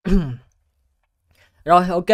Rồi, ok.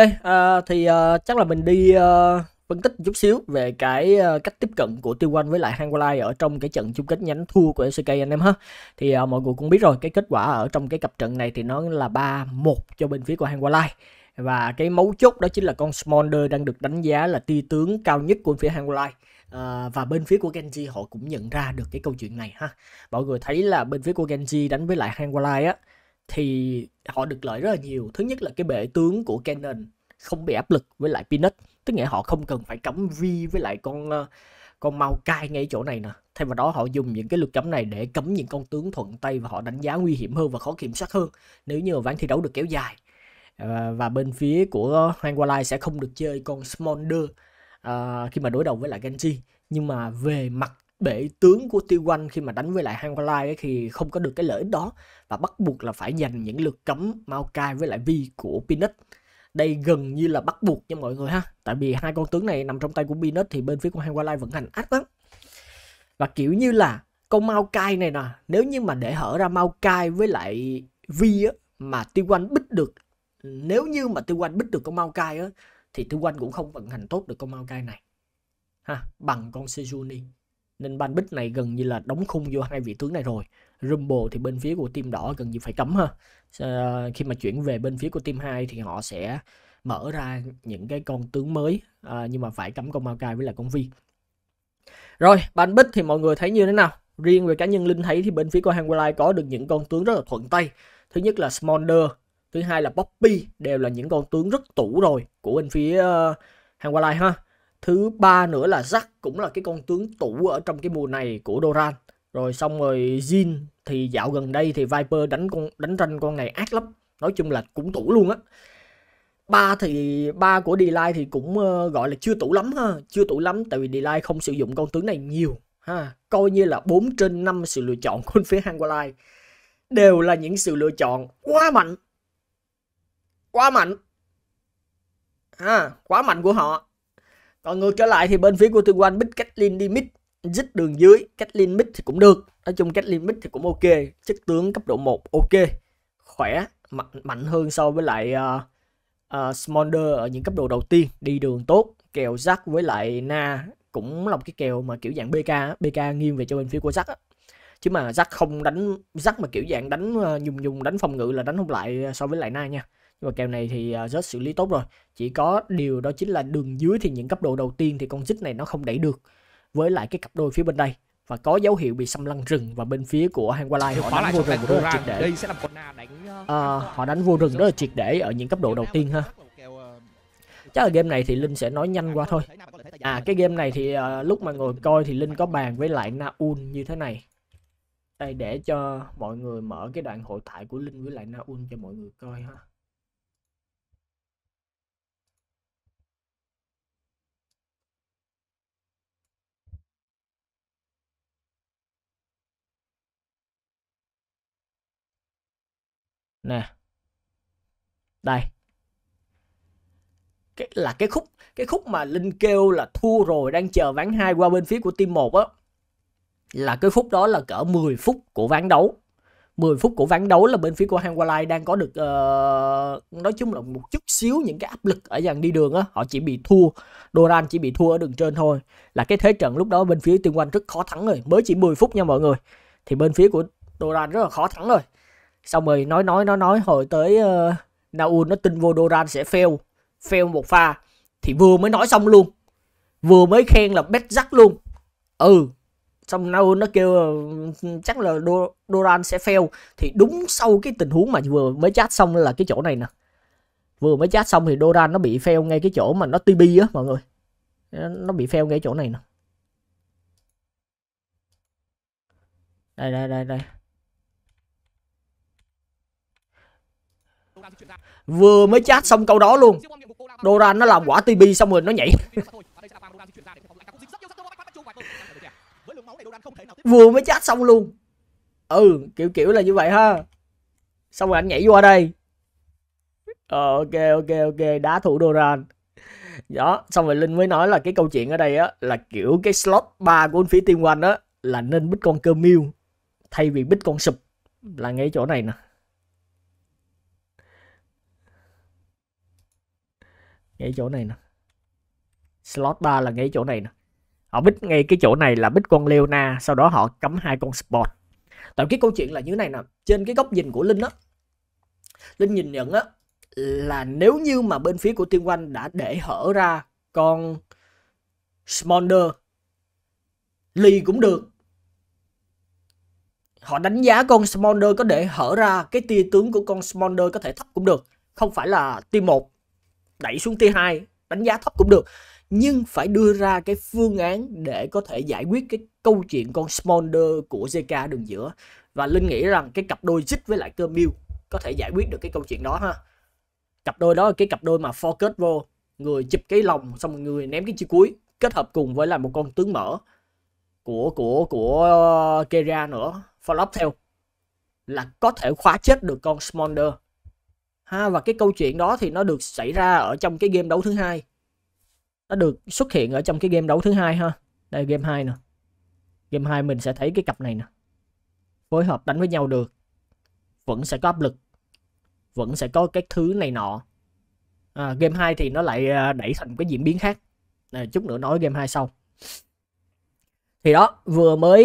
Chắc là mình đi phân tích một chút xíu về cái cách tiếp cận của T1 với lại Hangwei ở trong cái trận chung kết nhánh thua của LCK anh em ha. Mọi người cũng biết rồi, cái kết quả ở trong cái cặp trận này thì nó là 3-1 cho bên phía của Hangwei. Và cái mấu chốt đó chính là con Smolder đang được đánh giá là tia tướng cao nhất của phía Hangwei. Và bên phía của Genji họ cũng nhận ra được cái câu chuyện này ha. Mọi người thấy là bên phía của Genji đánh với lại Hangwei á thì họ được lợi rất là nhiều. Thứ nhất là cái bệ tướng của Canon không bị áp lực với lại Peanut, tức nghĩa họ không cần phải cấm Vi với lại con Maokai ngay chỗ này nè. Thay vào đó họ dùng những cái luật cấm này để cấm những con tướng thuận tay và họ đánh giá nguy hiểm hơn và khó kiểm soát hơn nếu như ván thi đấu được kéo dài. Và bên phía của Hangwei sẽ không được chơi con Smolder khi mà đối đầu với lại Genji. Nhưng mà về mặt bệ tướng của T1 khi mà đánh với lại Hangwei thì không có được cái lợi ích đó và bắt buộc là phải dành những lượt cấm Maokai với lại Vi của Peanut. Đây gần như là bắt buộc nha mọi người ha, tại vì hai con tướng này nằm trong tay của Peanut thì bên phía của Hangwei vận hành ác lắm. Và kiểu như là con Maokai này nè, nếu như mà để hở ra Maokai với lại Vi á mà T1 bích được, nếu như mà T1 bích được con Maokai á thì T1 cũng không vận hành tốt được con Maokai này ha, bằng con Sejuni. Nên ban bích này gần như là đóng khung vô hai vị tướng này rồi. Rumble thì bên phía của team đỏ gần như phải cấm ha. Khi mà chuyển về bên phía của team 2 thì họ sẽ mở ra những cái con tướng mới, nhưng mà phải cấm con Maokai với lại con Vi. Rồi, ban bích thì mọi người thấy như thế nào? Riêng về cá nhân Linh thấy thì bên phía của Hangwei có được những con tướng rất là thuận tay. Thứ nhất là Smolder, thứ hai là Poppy, đều là những con tướng rất tủ rồi của bên phía Hangwei ha. Thứ ba nữa là Jack, cũng là cái con tướng tủ ở trong cái mùa này của Doran. Rồi xong rồi Jin thì dạo gần đây thì Viper đánh ranh con này ác lắm. Nói chung là cũng tủ luôn á. Ba của D-Light thì cũng gọi là chưa tủ lắm ha, chưa tủ lắm tại vì D-Light không sử dụng con tướng này nhiều ha. Coi như là 4 trên 5 sự lựa chọn của phía Hangwei đều là những sự lựa chọn quá mạnh. Quá mạnh. Quá mạnh của họ. Còn ngược trở lại thì bên phía của T1 bích Caitlyn đi mid, dứt đường dưới, Caitlyn mid thì cũng được. Nói chung Caitlyn mid thì cũng ok, chất tướng cấp độ 1 ok, khỏe, mạnh hơn so với lại Smolder ở những cấp độ đầu tiên, đi đường tốt. Kèo Jack với lại Na cũng là một cái kèo mà kiểu dạng BK nghiêng về cho bên phía của Jack á. Chứ mà Jack không đánh, Jack mà kiểu dạng đánh dùng đánh phòng ngự là đánh không lại so với lại Na nha. Nhưng mà kèo này thì rất xử lý tốt rồi. Chỉ có điều đó chính là đường dưới thì những cấp độ đầu tiên thì con Zig này nó không đẩy được với lại cái cặp đôi phía bên đây. Và có dấu hiệu bị xâm lăng rừng. Và bên phía của Hangwei họ đánh vô rừng rất là triệt để. Đây sẽ là con Na đánh họ đánh vô rừng rất là triệt để ở những cấp độ đầu tiên ha. Chắc là game này thì Linh sẽ nói nhanh qua thôi. Cái game này thì lúc mà ngồi coi thì Linh có bàn với lại Naun như thế này. Đây để cho mọi người mở cái đoạn hội thoại của Linh với lại Naun cho mọi người coi ha. Nè. Đây. Cái khúc mà Linh kêu là thua rồi đang chờ ván 2 qua bên phía của team 1 á, là cái phút đó là cỡ 10 phút của ván đấu. 10 phút của ván đấu là bên phía của Hangwei đang có được nói chung là một chút xíu những cái áp lực ở dàn đi đường á, họ chỉ bị thua, Doran chỉ bị thua ở đường trên thôi. Là cái thế trận lúc đó bên phía T1 rất khó thắng rồi, mới chỉ 10 phút nha mọi người. Thì bên phía của Doran rất là khó thắng rồi. Xong rồi nói hồi tới Naun nó tin vô Doran sẽ fail một pha thì vừa mới nói xong luôn, vừa mới khen là bet Jack luôn. Xong Naun nó kêu chắc là Doran sẽ fail. Thì đúng sau cái tình huống mà vừa mới chat xong là cái chỗ này nè. Vừa mới chat xong thì Doran nó bị fail ngay cái chỗ mà nó TP á mọi người. Nó bị fail ngay chỗ này nè. Đây. Vừa mới chat xong câu đó luôn, Doran nó làm quả TP xong rồi nó nhảy. Vừa mới chat xong luôn. Kiểu là như vậy ha. Xong rồi anh nhảy qua đây. Ok, đá thủ Doran. Đó, xong rồi Linh mới nói là cái câu chuyện ở đây á là kiểu cái slot 3 của phía T1 á là nên bích con cơ miêu thay vì bích con sụp, là ngay chỗ này nè. ngay chỗ này nè. Slot 3 là ngay chỗ này nè. Họ bích ngay cái chỗ này là bích con Leona, sau đó họ cắm 2 con Sport. Tại cái câu chuyện là như thế này nè, trên cái góc nhìn của Linh á, Linh nhìn nhận á là nếu như mà bên phía của Tiên Quanh đã để hở ra con Smolder, Lee cũng được. Họ đánh giá con Smolder có để hở ra cái tia tướng của con Smolder có thể thấp cũng được. Không phải là tier 1 đẩy xuống tier 2 đánh giá thấp cũng được. Nhưng phải đưa ra cái phương án để có thể giải quyết cái câu chuyện con Smolder của JK đường giữa. Và Linh nghĩ rằng cái cặp đôi Zit với lại cơ Mew có thể giải quyết được cái câu chuyện đó ha. Cặp đôi đó là cái cặp đôi mà focus vô, người chụp cái lòng xong rồi người ném cái chiêu cuối, kết hợp cùng với là một con tướng mở của Keria nữa, follow up theo, là có thể khóa chết được con Smolder ha. Và cái câu chuyện đó thì nó được xảy ra ở trong cái game đấu thứ hai, nó được xuất hiện ở trong cái game đấu thứ hai ha. Đây game 2 nè, game 2 mình sẽ thấy cái cặp này nè, phối hợp đánh với nhau được, vẫn sẽ có áp lực, vẫn sẽ có các thứ này nọ. Game 2 thì nó lại đẩy thành một cái diễn biến khác. Chút nữa nói game 2 sau. Thì đó, vừa mới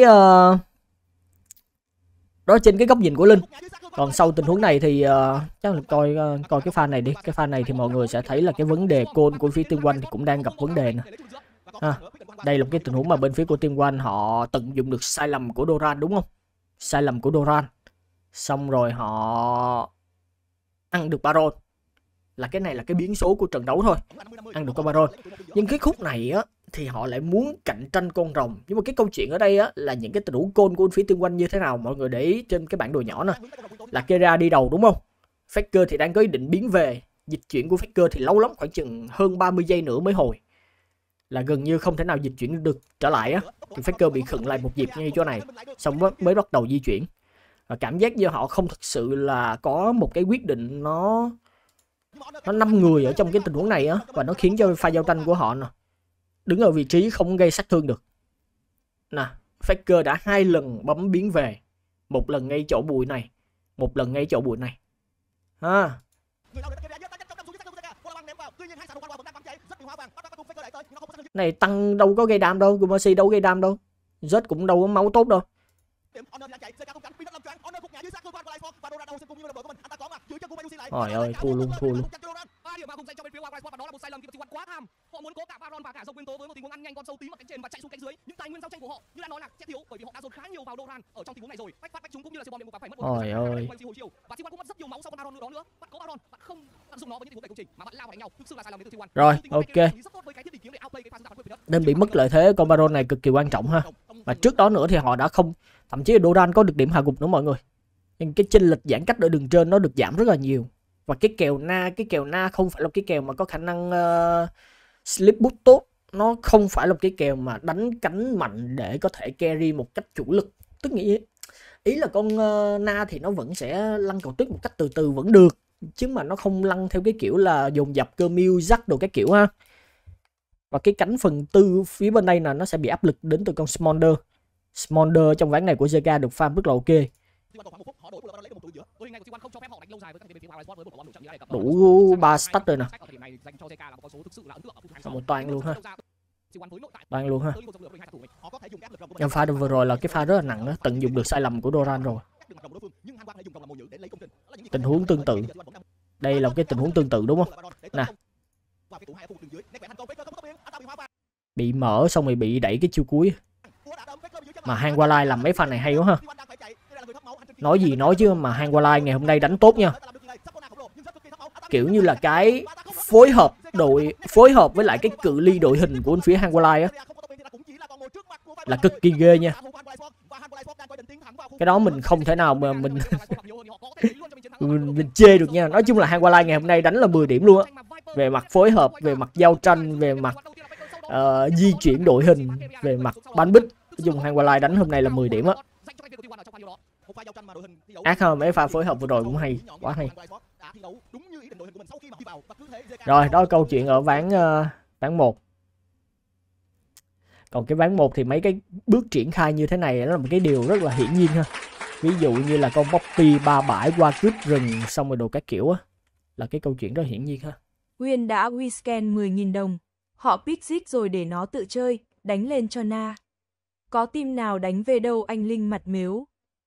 đó trên cái góc nhìn của Linh. Còn sau tình huống này thì chắc là coi cái pha này đi. Cái pha này thì mọi người sẽ thấy là cái vấn đề call của phía Tiên Quanh thì cũng đang gặp vấn đề nè. Đây là một cái tình huống mà bên phía của Tiên Quanh họ tận dụng được sai lầm của Doran, đúng không? Sai lầm của Doran. Xong rồi họ ăn được Baron. Là cái này là cái biến số của trận đấu thôi, ăn được con Baron. Nhưng cái khúc này á thì họ lại muốn cạnh tranh con rồng. Nhưng mà cái câu chuyện ở đây á là những cái tình huống call của phía Tiên Quanh như thế nào. Mọi người để ý trên cái bản đồ nhỏ nè, là Keria đi đầu đúng không? Faker thì đang có ý định biến về. Dịch chuyển của Faker thì lâu lắm, khoảng chừng hơn 30 giây nữa mới hồi, là gần như không thể nào dịch chuyển được trở lại á. Thì Faker bị khựng lại một nhịp ngay chỗ này, xong mới bắt đầu di chuyển. Và cảm giác như họ không thực sự là có một cái quyết định nó 5 người ở trong cái tình huống này á. Và nó khiến cho pha giao tranh của họ nè, đứng ở vị trí không gây sát thương được. Nè, Faker đã 2 lần bấm biến về, một lần ngay chỗ bụi này, một lần ngay chỗ bụi này ha. Này tăng đâu có gây đam đâu, Gummercy đâu gây đam đâu, rớt cũng đâu có máu tốt đâu. Trời ơi, thua luôn. Họ muốn cố cả Baron và cả dòng nguyên tố với một tình huống ăn nhanh con sâu tím ở cánh trên và chạy xuống cánh dưới. Những tài nguyên giao tranh của họ như đã nói là sẽ thiếu bởi vì họ đã dồn khá nhiều vào Doran ở trong tình huống này rồi. Bách chúng cũng như là siêu bom điện phải mất một trời ơi. và T1 cũng mất rất nhiều máu sau con Baron nữa đó nữa. Bạn có Baron, bạn không tận dụng nó với những tình huống đẩy công trình mà bạn lao vào đánh nhau, thực sự là sai lầm đến từ T1. Rồi, ok. Nên bị mất lợi thế, con Baron này cực kỳ quan trọng ha. Và trước đó nữa thì họ đã không, thậm chí là Doran có được điểm hạ gục nữa mọi người. Nhưng cái chênh lệch giãn cách ở đường trên nó được giảm rất là nhiều. Và cái kèo na không phải là cái kèo mà có khả năng slip boost tốt. Nó không phải là cái kèo mà đánh cánh mạnh để có thể carry một cách chủ lực. Tức nghĩa ý là con na thì nó vẫn sẽ lăn cầu tuyết một cách từ từ vẫn được, chứ mà nó không lăn theo cái kiểu là dồn dập cơ miêu dắt đồ cái kiểu ha. Và cái cánh phần tư phía bên đây là nó sẽ bị áp lực đến từ con Smolder. Smolder trong ván này của JK được farm rất là ok. Đủ 3 stat rồi nè. Một toàn luôn ha. Toàn luôn ha. Nhưng pha vừa rồi là cái pha rất là nặng đó, tận dụng được sai lầm của Doran rồi. Tình huống tương tự. Đây là một cái tình huống tương tự đúng không? Nè. Bị mở xong rồi bị đẩy cái chiêu cuối. Mà Hanwha làm mấy pha này hay quá ha. Nói gì nói chứ mà Hanwha ngày hôm nay đánh tốt nha. Kiểu như là cái phối hợp với lại cái cự ly đội hình của phía Hanwha á là cực kỳ ghê nha. Cái đó mình không thể nào mà mình mình chê được nha. Nói chung là Hanwha ngày hôm nay đánh là 10 điểm luôn á. Về mặt phối hợp, về mặt giao tranh, về mặt di chuyển đội hình, về mặt bắn bích. Nói chung Hanwha đánh hôm nay là 10 điểm á. Ác hơn, mấy pha phối hợp vừa rồi cũng hay, quá hay. Rồi, đó là câu chuyện ở ván 1. Còn cái ván 1 thì mấy cái bước triển khai như thế này đó là một cái điều rất là hiển nhiên ha. Ví dụ như là con Poppy 3 bãi qua cướp rừng xong rồi đồ các kiểu á, là cái câu chuyện rất hiển nhiên ha. Nguyên đã Wisken 10.000 đồng. Họ pick giết rồi để nó tự chơi, đánh lên cho Na. Có team nào đánh về đâu anh Linh mặt mếu.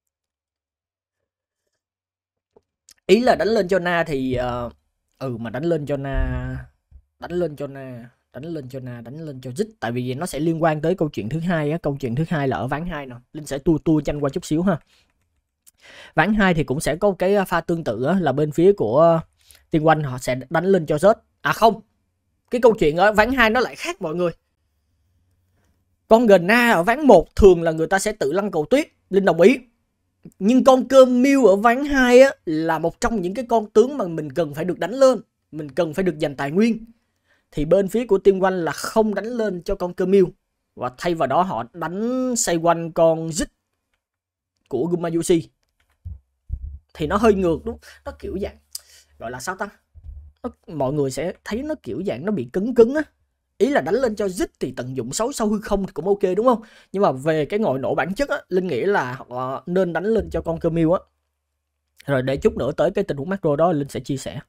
Ý là đánh lên cho Na thì mà đánh lên cho Na, đánh lên cho Zig, tại vì nó sẽ liên quan tới câu chuyện thứ hai á. Câu chuyện thứ hai là ở ván 2 nè, Linh sẽ tua nhanh qua chút xíu ha. Ván 2 thì cũng sẽ có cái pha tương tự á, là bên phía của Tiên Quanh họ sẽ đánh lên cho Zed. À không, cái câu chuyện ở ván 2 nó lại khác mọi người. Con Gna ở ván 1 thường là người ta sẽ tự lăn cầu tuyết, Linh đồng ý. Nhưng con cơm miêu ở ván 2 á là một trong những cái con tướng mà mình cần phải được đánh lên, mình cần phải được dành tài nguyên. Thì bên phía của Tiên Quanh là không đánh lên cho con cơm miêu, và thay vào đó họ đánh xoay quanh con Zig của Gumayusi. Thì nó hơi ngược đúng, nó kiểu dạng gọi là sao ta, mọi người sẽ thấy nó kiểu dạng nó bị cứng á. Ý là đánh lên cho Zig thì tận dụng 6 sau hư không thì cũng ok đúng không? Nhưng mà về cái ngồi nổ bản chất á, Linh nghĩ là họ nên đánh lên cho con Camille á. Rồi để chút nữa tới cái tình huống macro đó Linh sẽ chia sẻ.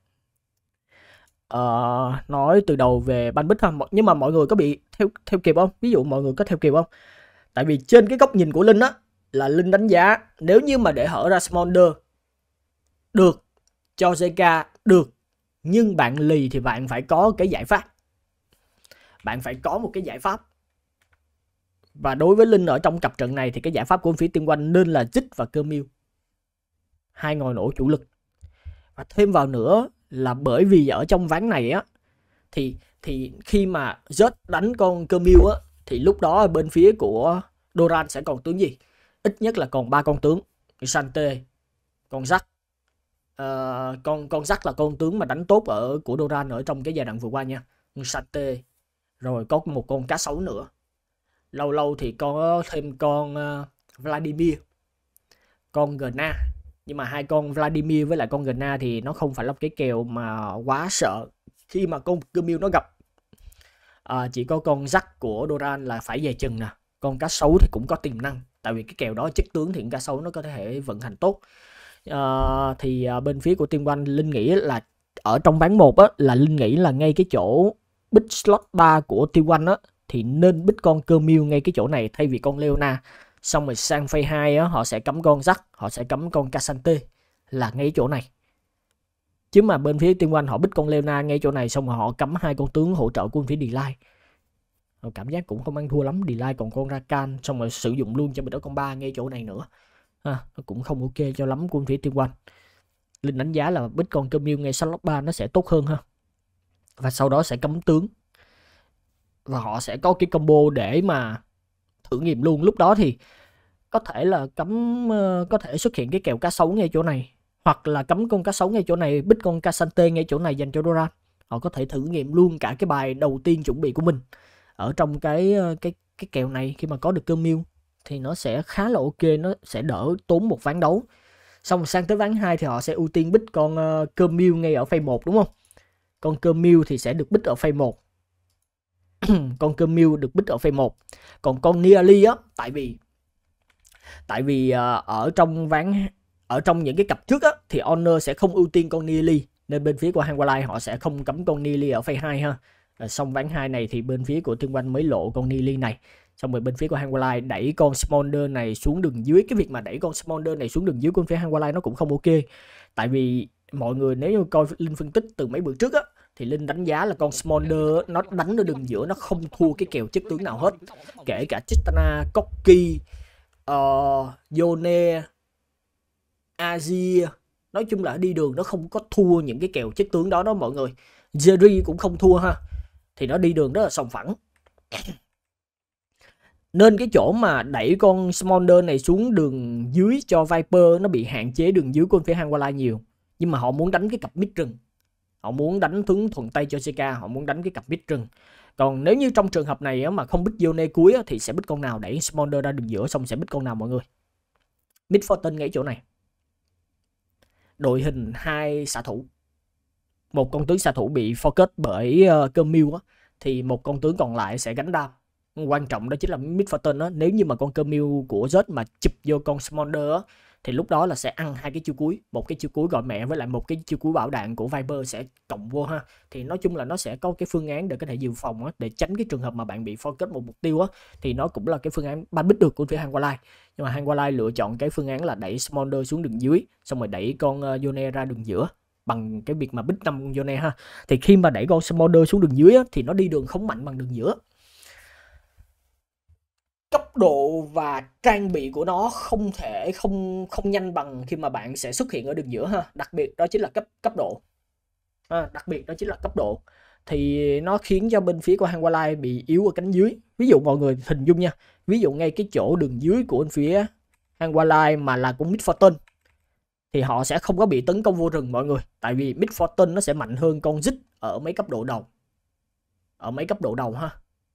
Nói từ đầu về ban bích ha, nhưng mà mọi người có bị theo kịp không? Ví dụ mọi người có theo kịp không? Tại vì trên cái góc nhìn của Linh á, là Linh đánh giá nếu như mà để hở ra Smolder được, cho JK được, nhưng bạn lì thì bạn phải có cái giải pháp. Bạn phải có một cái giải pháp. Và đối với Linh ở trong cặp trận này thì cái giải pháp của phía Tiên Quanh nên là Zig và Camille, hai ngòi nổ chủ lực. Và thêm vào nữa là bởi vì ở trong ván này á thì khi mà Zed đánh con Camille á thì lúc đó bên phía của Doran sẽ còn tướng gì? Ít nhất là còn 3 con tướng. Sante, con Zac. Con Zac là con tướng mà đánh tốt ở của Doran ở trong cái giai đoạn vừa qua nha. Sante, rồi có một con cá sấu nữa. Lâu lâu thì có thêm con Vladimir, con Gna. Nhưng mà hai con Vladimir với lại con Gna thì nó không phải là cái kèo mà quá sợ khi mà con Camille nó gặp. Chỉ có con Zac của Doran là phải về chừng nè. Con cá sấu thì cũng có tiềm năng, tại vì cái kèo đó chất tướng thì cá sấu nó có thể vận hành tốt. Bên phía của Tiên Quanh, Linh nghĩ là ở trong ván 1 á, là Linh nghĩ là ngay cái chỗ bích slot 3 của Tiên Quanh á thì nên bích con Camille ngay cái chỗ này thay vì con Leona. Xong rồi sang phase 2 á, họ sẽ cấm con Zac, họ sẽ cấm con Casante là ngay chỗ này. Chứ mà bên phía Tiên Quanh họ bích con Leona ngay chỗ này, xong rồi họ cấm hai con tướng hỗ trợ của bên phía Delay. Cảm giác cũng không ăn thua lắm. Delay còn con Rakan, xong rồi sử dụng luôn cho bên đó con 3 ngay chỗ này nữa. Nó cũng không ok cho lắm của bên phía Tiên Quanh. Linh đánh giá là bích con Camille ngay slot 3 nó sẽ tốt hơn ha. Và sau đó sẽ cấm tướng. Và họ sẽ có cái combo để mà thử nghiệm luôn. Lúc đó thì có thể là có thể xuất hiện cái kèo cá sấu ngay chỗ này, hoặc là cấm con cá sấu ngay chỗ này, bích con Casante ngay chỗ này dành cho Doran. Họ có thể thử nghiệm luôn cả cái bài đầu tiên chuẩn bị của mình ở trong cái kèo này. Khi mà có được Camille thì nó sẽ khá là ok, nó sẽ đỡ tốn một ván đấu. Xong sang tới ván 2 thì họ sẽ ưu tiên bích con Camille ngay ở phase 1 đúng không? Con Camille thì sẽ được bích ở phase 1. Con Camille được bích ở phase 1. Còn con Niali á, tại vì ở trong những cái cặp trước á thì Honor sẽ không ưu tiên con Niali, nên bên phía của Hangwalai họ sẽ không cấm con Niali ở phase 2 ha. Xong ván 2 này thì bên phía của Tiên Quanh mới lộ con Niali này. Xong rồi bên phía của Hangwalai đẩy con Smolder này xuống đường dưới. Cái việc mà đẩy con Smolder này xuống đường dưới của bên phía Hangwalai nó cũng không ok. Tại vì mọi người nếu như coi Linh phân tích từ mấy bữa trước á thì Linh đánh giá là con Smolder nó đánh ở đường giữa, nó không thua cái kèo chất tướng nào hết. Kể cả Chistana, Koki, Yone, Azir, nói chung là đi đường nó không có thua những cái kèo chất tướng đó mọi người. Jerry cũng không thua ha. Thì nó đi đường rất là sòng phẳng. Nên cái chỗ mà đẩy con Smolder này xuống đường dưới cho Viper nó bị hạn chế đường dưới của phía Hangwalai nhiều. Nhưng mà họ muốn đánh cái cặp mid rừng, họ muốn đánh thuấn thuận tay cho CK, họ muốn đánh cái cặp mid rừng. Còn nếu như trong trường hợp này mà không bích Yone cuối thì sẽ bích con nào đẩy Smolder ra đường giữa, xong sẽ bích con nào mọi người? Mid Fortin ngay chỗ này. Đội hình 2 xạ thủ. Một con tướng xạ thủ bị focus bởi Camille thì một con tướng còn lại sẽ gánh đam. Quan trọng đó chính là Mid Fortin á. Nếu như mà con Camille của Zed mà chụp vô con Smolder thì lúc đó là sẽ ăn hai cái chiêu cuối, một cái chiêu cuối gọi mẹ với lại một cái chiêu cuối bảo đạn của Viper sẽ cộng vô ha. Thì nói chung là nó sẽ có cái phương án để có thể dự phòng á, để tránh cái trường hợp mà bạn bị focus một mục tiêu á, thì nó cũng là cái phương án ban bích được của phía Hanwha. Nhưng mà Hanwha lựa chọn cái phương án là đẩy Smolder xuống đường dưới, xong rồi đẩy con Yone ra đường giữa bằng cái việc mà bích 5 Yone ha. Thì khi mà đẩy con Smolder xuống đường dưới á, thì nó đi đường không mạnh bằng đường giữa. Cấp độ và trang bị của nó không thể không nhanh bằng khi mà bạn sẽ xuất hiện ở đường giữa ha. Đặc biệt đó chính là cấp độ. Đặc biệt đó chính là cấp độ. Thì nó khiến cho bên phía của Hanwha bị yếu ở cánh dưới. Ví dụ mọi người hình dung nha, ví dụ ngay cái chỗ đường dưới của bên phía Hanwha mà là của Mid Fortune thì họ sẽ không có bị tấn công vô rừng mọi người. Tại vì Mid Fortune nó sẽ mạnh hơn con Zig ở mấy cấp độ đầu. Ở mấy cấp độ đầu ha.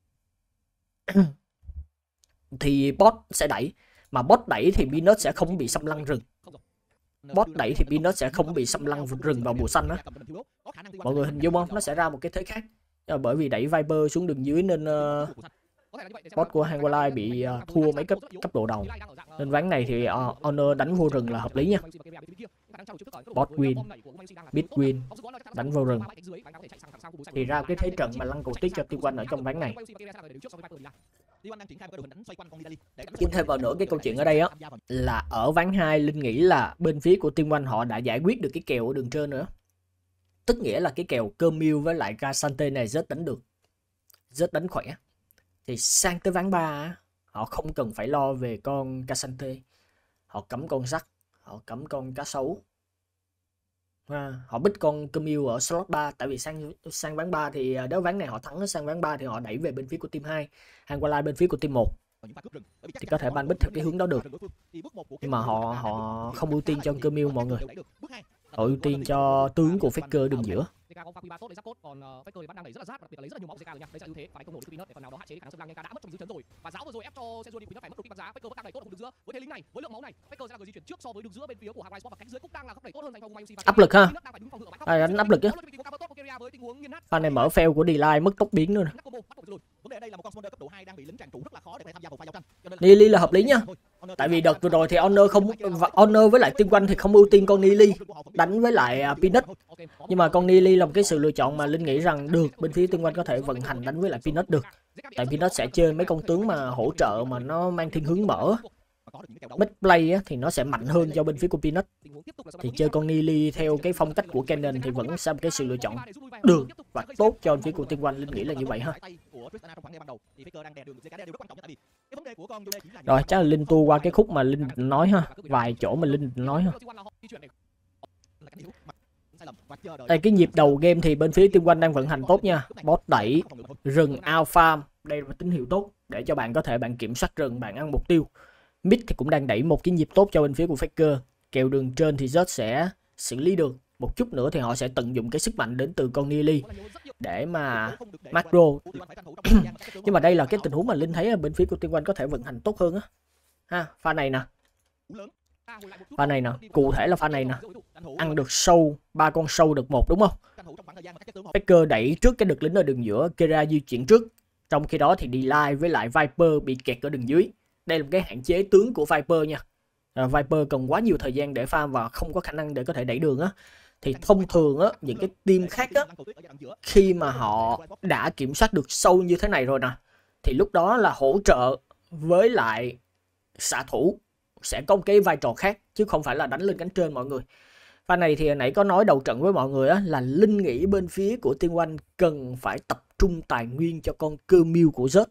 Thì bot sẽ đẩy, mà bot đẩy thì Peanut sẽ không bị xâm lăng rừng. Bot đẩy thì Peanut sẽ không bị xâm lăng rừng vào mùa xanh á. Mọi người hình dung không? Nó sẽ ra một cái thế khác. Bởi vì đẩy Viper xuống đường dưới nên bot của Hanwha bị thua mấy cấp độ đầu. Nên ván này thì Honor đánh vô rừng là hợp lý nha. Bot win, mid win, đánh vô rừng. Thì ra cái thế trận mà lăn cầu tiếc cho T1 ở trong ván này. Tiếp thêm vào nữa cái câu chuyện ở đây á là ở ván 2 Linh nghĩ là bên phía của T1 họ đã giải quyết được cái kèo ở đường trên nữa. Tức nghĩa là cái kèo Camille với lại K'Sante này rất đánh được. Rất đánh khỏe. Thì sang tới ván 3 họ không cần phải lo về con K'Sante. Họ cấm con sắt, họ cấm con cá sấu. Họ bích con Camille ở slot 3. Tại vì sang ván 3 thì nếu ván này họ thắng, sang ván 3 thì họ đẩy về bên phía của team 2, Hanwha bên phía của team 1. Thì có thể ban bích theo cái hướng đó được. Nhưng mà họ không ưu tiên cho Camille mọi người. Họ ưu tiên cho tướng của Faker đường giữa. Áp lực ha. Đánh áp lực chứ. Pha này mở fail của D-Line mất tốc biến nữa nè. Nili là hợp lý nha. Tại vì đợt vừa rồi thì Honor với lại T1 thì không ưu tiên con Nili đánh với lại Peanut. Nhưng mà con Nili là một cái sự lựa chọn mà Linh nghĩ rằng được bên phía T1 có thể vận hành đánh với lại Peanut được. Tại Peanut sẽ chơi mấy con tướng mà hỗ trợ mà nó mang thiên hướng mở. Mid play á, thì nó sẽ mạnh hơn cho bên phía của Peanut. Thì chơi con Nili theo cái phong cách của Cannon thì vẫn sẽ một cái sự lựa chọn được và tốt cho bên phía của T1. Linh nghĩ là như vậy ha. Rồi chắc là Linh tua qua cái khúc mà Linh nói ha. Vài chỗ mà Linh nói ha. Đây, cái nhịp đầu game thì bên phía T1 đang vận hành tốt nha. Bot đẩy, rừng out farm. Đây là tín hiệu tốt để cho bạn có thể bạn kiểm soát rừng, bạn ăn mục tiêu. Mid thì cũng đang đẩy một cái nhịp tốt cho bên phía của Faker. Kèo đường trên thì Zed sẽ xử lý được. Một chút nữa thì họ sẽ tận dụng cái sức mạnh đến từ con Nili để mà macro. Nhưng mà đây là cái tình huống mà Linh thấy là bên phía của T1 có thể vận hành tốt hơn á. Ha, pha này nè. Pha này nè, cụ thể là pha này nè. Ăn được sâu, 3 con sâu được 1 đúng không? Faker đẩy trước cái đực lính ở đường giữa, Kera di chuyển trước. Trong khi đó thì D-Line với lại Viper bị kẹt ở đường dưới. Đây là một cái hạn chế tướng của Viper nha. Viper cần quá nhiều thời gian để farm và không có khả năng để có thể đẩy đường á. Thì thông thường á, những cái team khác á, khi mà họ đã kiểm soát được sâu như thế này rồi nè, thì lúc đó là hỗ trợ với lại xạ thủ sẽ có một cái vai trò khác, chứ không phải là đánh lên cánh trên mọi người. Pha này thì nãy có nói đầu trận với mọi người á, là Linh nghĩ bên phía của T1 cần phải tập trung tài nguyên cho con Camille của Zed.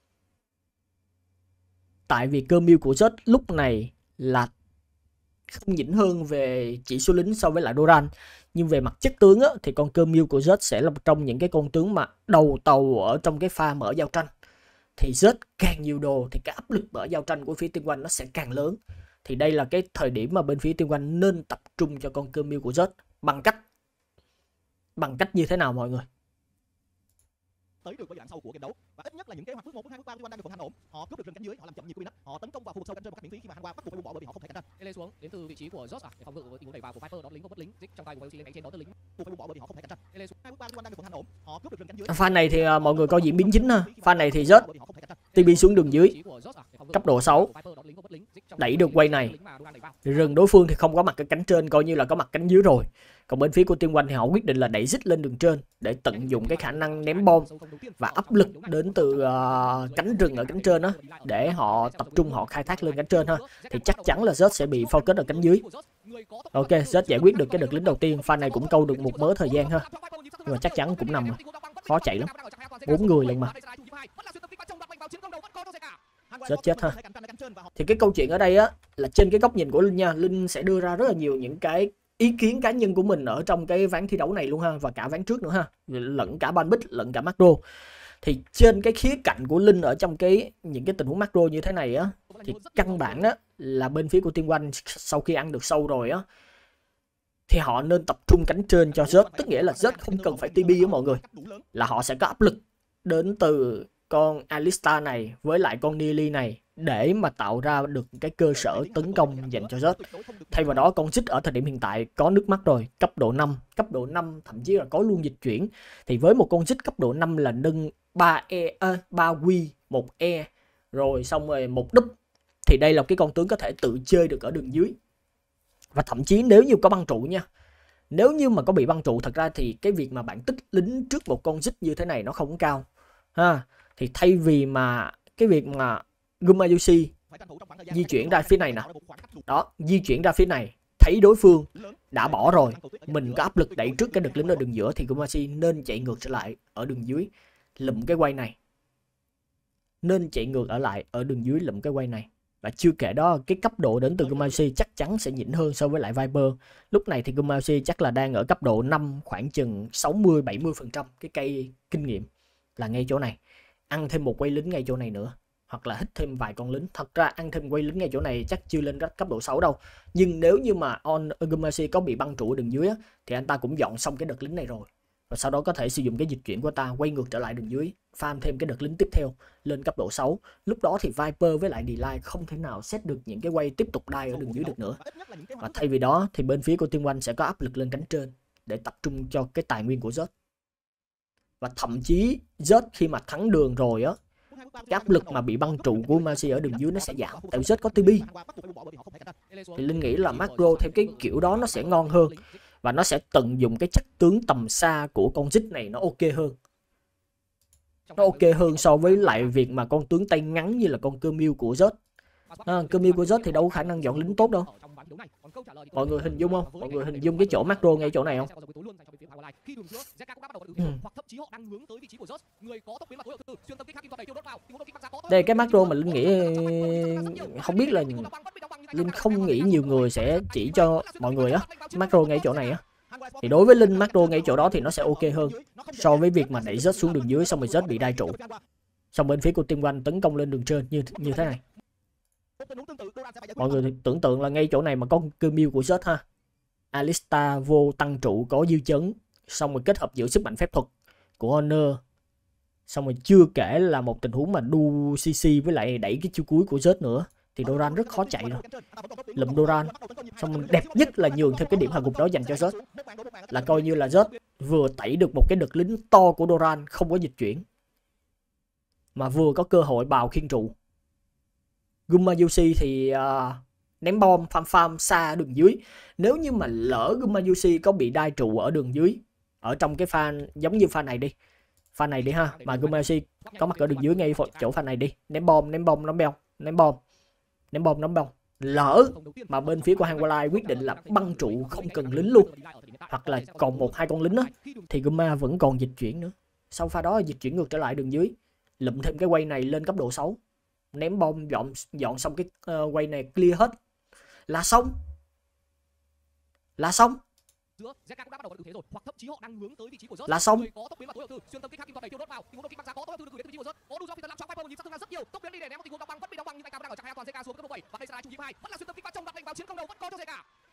Tại vì Camille của Zed lúc này là không nhỉnh hơn về chỉ số lính so với lại Doran. Nhưng về mặt chất tướng á, thì con Camille của Zed sẽ là một trong những cái con tướng mà đầu tàu ở trong cái pha mở giao tranh. Thì Zed càng nhiều đồ thì cái áp lực mở giao tranh của phía T1 nó sẽ càng lớn. Thì đây là cái thời điểm mà bên phía T1 nên tập trung cho con Camille của Zed. Bằng cách như thế nào mọi người? Tới được với đoạn sau của game đấu. Và ít nhất là những kế hoạch bước 1, bước 2, bước 3 của T1 đang được vận hành ổn. Họ cướp được rừng cánh dưới, họ làm chậm nhịp của Binet, họ tấn công vào khu vực sâu cánh trên một cách miễn phí khi mà Hanwha bắt buộc phải buông bỏ bởi vì họ không thể cạnh tranh. Lên xuống đến từ vị trí của Josh để phòng ngự với tình huống đẩy vào của Viper, đó lính có bất lính, Zig trong tay của Welsi lên cánh trên đó tới lính. Buộc phải buông bỏ bởi vì họ không thể cạnh tranh. Lên xuống 2 bước 3 T1 đang được vận hành ổn. Họ cướp được rừng cánh dưới. Pha này thì mọi người coi diễn biến chính ha. Pha này thì rớt TB xuống đường dưới cấp độ 6, đẩy được quay này. Rừng đối phương thì không có mặt cái cánh trên, coi như là có mặt cánh dưới rồi. Còn bên phía của Team One thì họ quyết định là đẩy Zig lên đường trên để tận dụng cái khả năng ném bom và áp lực đến từ cánh rừng ở cánh trên đó để họ tập trung họ khai thác lên cánh trên ha. Thì chắc chắn là Zed sẽ bị focus ở cánh dưới. Ok, Zed giải quyết được cái đợt lính đầu tiên. Pha này cũng câu được một mớ thời gian ha, nhưng mà chắc chắn cũng nằm khó chạy lắm, 4 người lần mà. Zed chết ha. Thì cái câu chuyện ở đây á là trên cái góc nhìn của Linh nha, Linh sẽ đưa ra rất là nhiều những cái ý kiến cá nhân của mình ở trong cái ván thi đấu này luôn ha, và cả ván trước nữa ha, lẫn cả Banbit lẫn cả macro. Thì trên cái khía cạnh của Linh ở trong những cái tình huống macro như thế này á, thì căn bản á là bên phía của Team One sau khi ăn được sâu rồi á thì họ nên tập trung cánh trên cho Zed, tức nghĩa là Zed không cần phải TB với mọi người, là họ sẽ có áp lực đến từ con Alistar này với lại con Neely này để mà tạo ra được cái cơ sở tấn công dành cho Zed. Thay vào đó con Zig ở thời điểm hiện tại có nước mắt rồi, cấp độ 5 thậm chí là có luôn dịch chuyển. Thì với một con Zig cấp độ 5 là nâng 3 Q, 1 E rồi xong rồi 1 đúp, thì đây là cái con tướng có thể tự chơi được ở đường dưới. Và thậm chí nếu như có băng trụ nha, nếu như mà có bị băng trụ, thật ra thì cái việc mà bạn tích lính trước một con Zig như thế này nó không cao ha. Thì thay vì mà cái việc mà Gumayusi di chuyển ra phía này nè, đó, di chuyển ra phía này, thấy đối phương đã bỏ rồi, mình có áp lực đẩy trước cái đợt lính ở đường giữa, thì Gumayusi nên chạy ngược trở lại ở đường dưới lụm cái quay này, nên chạy ngược ở lại ở đường dưới lụm cái quay này. Và chưa kể đó, cái cấp độ đến từ Gumayusi chắc chắn sẽ nhỉnh hơn so với lại Viper. Lúc này thì Gumayusi chắc là đang ở cấp độ 5, khoảng chừng 60-70% cái cây kinh nghiệm là ngay chỗ này. Ăn thêm một quay lính ngay chỗ này nữa, hoặc là hít thêm vài con lính. Thật ra ăn thêm quay lính ngay chỗ này chắc chưa lên cấp độ 6 đâu. Nhưng nếu như mà Gumayusi có bị băng trụ ở đường dưới á, thì anh ta cũng dọn xong cái đợt lính này rồi. Và sau đó có thể sử dụng cái dịch chuyển của ta quay ngược trở lại đường dưới, farm thêm cái đợt lính tiếp theo lên cấp độ 6. Lúc đó thì Viper với lại D-Line không thể nào set được những cái quay tiếp tục đai ở đường dưới được nữa. Và thay vì đó thì bên phía của Team One sẽ có áp lực lên cánh trên để tập trung cho cái tài nguyên của Zed. Và thậm chí Zed khi mà thắng đường rồi á, cái áp lực mà bị băng trụ của Mercy ở đường dưới nó sẽ giảm, tại vì Zed có TB. Thì Linh nghĩ là macro theo cái kiểu đó nó sẽ ngon hơn, và nó sẽ tận dụng cái chất tướng tầm xa của con Zig này nó ok hơn. Nó ok hơn so với lại việc mà con tướng tay ngắn như là con Camille của Zed. Camille của Zed thì đâu có khả năng dọn lính tốt đâu. Mọi người hình dung không? Mọi người hình dung cái chỗ macro ngay chỗ này không? Đây cái macro mà Linh nghĩ không biết là Linh không nghĩ nhiều người sẽ chỉ cho mọi người á, macro ngay chỗ này á. Thì đối với Linh, macro ngay chỗ đó thì nó sẽ ok hơn so với việc mà đẩy Zed xuống đường dưới xong rồi Zed bị đai trụ. Xong bên phía của Team One tấn công lên đường trên như thế này. Mọi người tưởng tượng là ngay chỗ này mà có Camille của Zed ha, Alistar vô tăng trụ có dư chấn, xong rồi kết hợp giữa sức mạnh phép thuật của Honor, xong rồi chưa kể là một tình huống mà đu CC với lại đẩy cái chiêu cuối của Zed nữa, thì Doran rất khó chạy rồi. Lụm Doran xong rồi đẹp nhất là nhường thêm cái điểm hạ gục đó dành cho Zed, là coi như là Zed vừa tẩy được một cái đợt lính to của Doran không có dịch chuyển, mà vừa có cơ hội bào khiên trụ. Gumayusi thì ném bom farm xa đường dưới. Nếu như mà lỡ Gumayusi có bị đai trụ ở đường dưới, ở trong cái pha giống như pha này đi ha, mà Gumayusi có mặt ở đường dưới ngay chỗ pha này đi, ném bom ném bom, lỡ mà bên phía của Hanwha quyết định là băng trụ không cần lính luôn, hoặc là còn 1-2 con lính á, thì Guma vẫn còn dịch chuyển nữa. Sau pha đó dịch chuyển ngược trở lại đường dưới, lụm thêm cái quay này lên cấp độ 6, ném bom dọn xong cái quay này clear hết là xong. Là xong.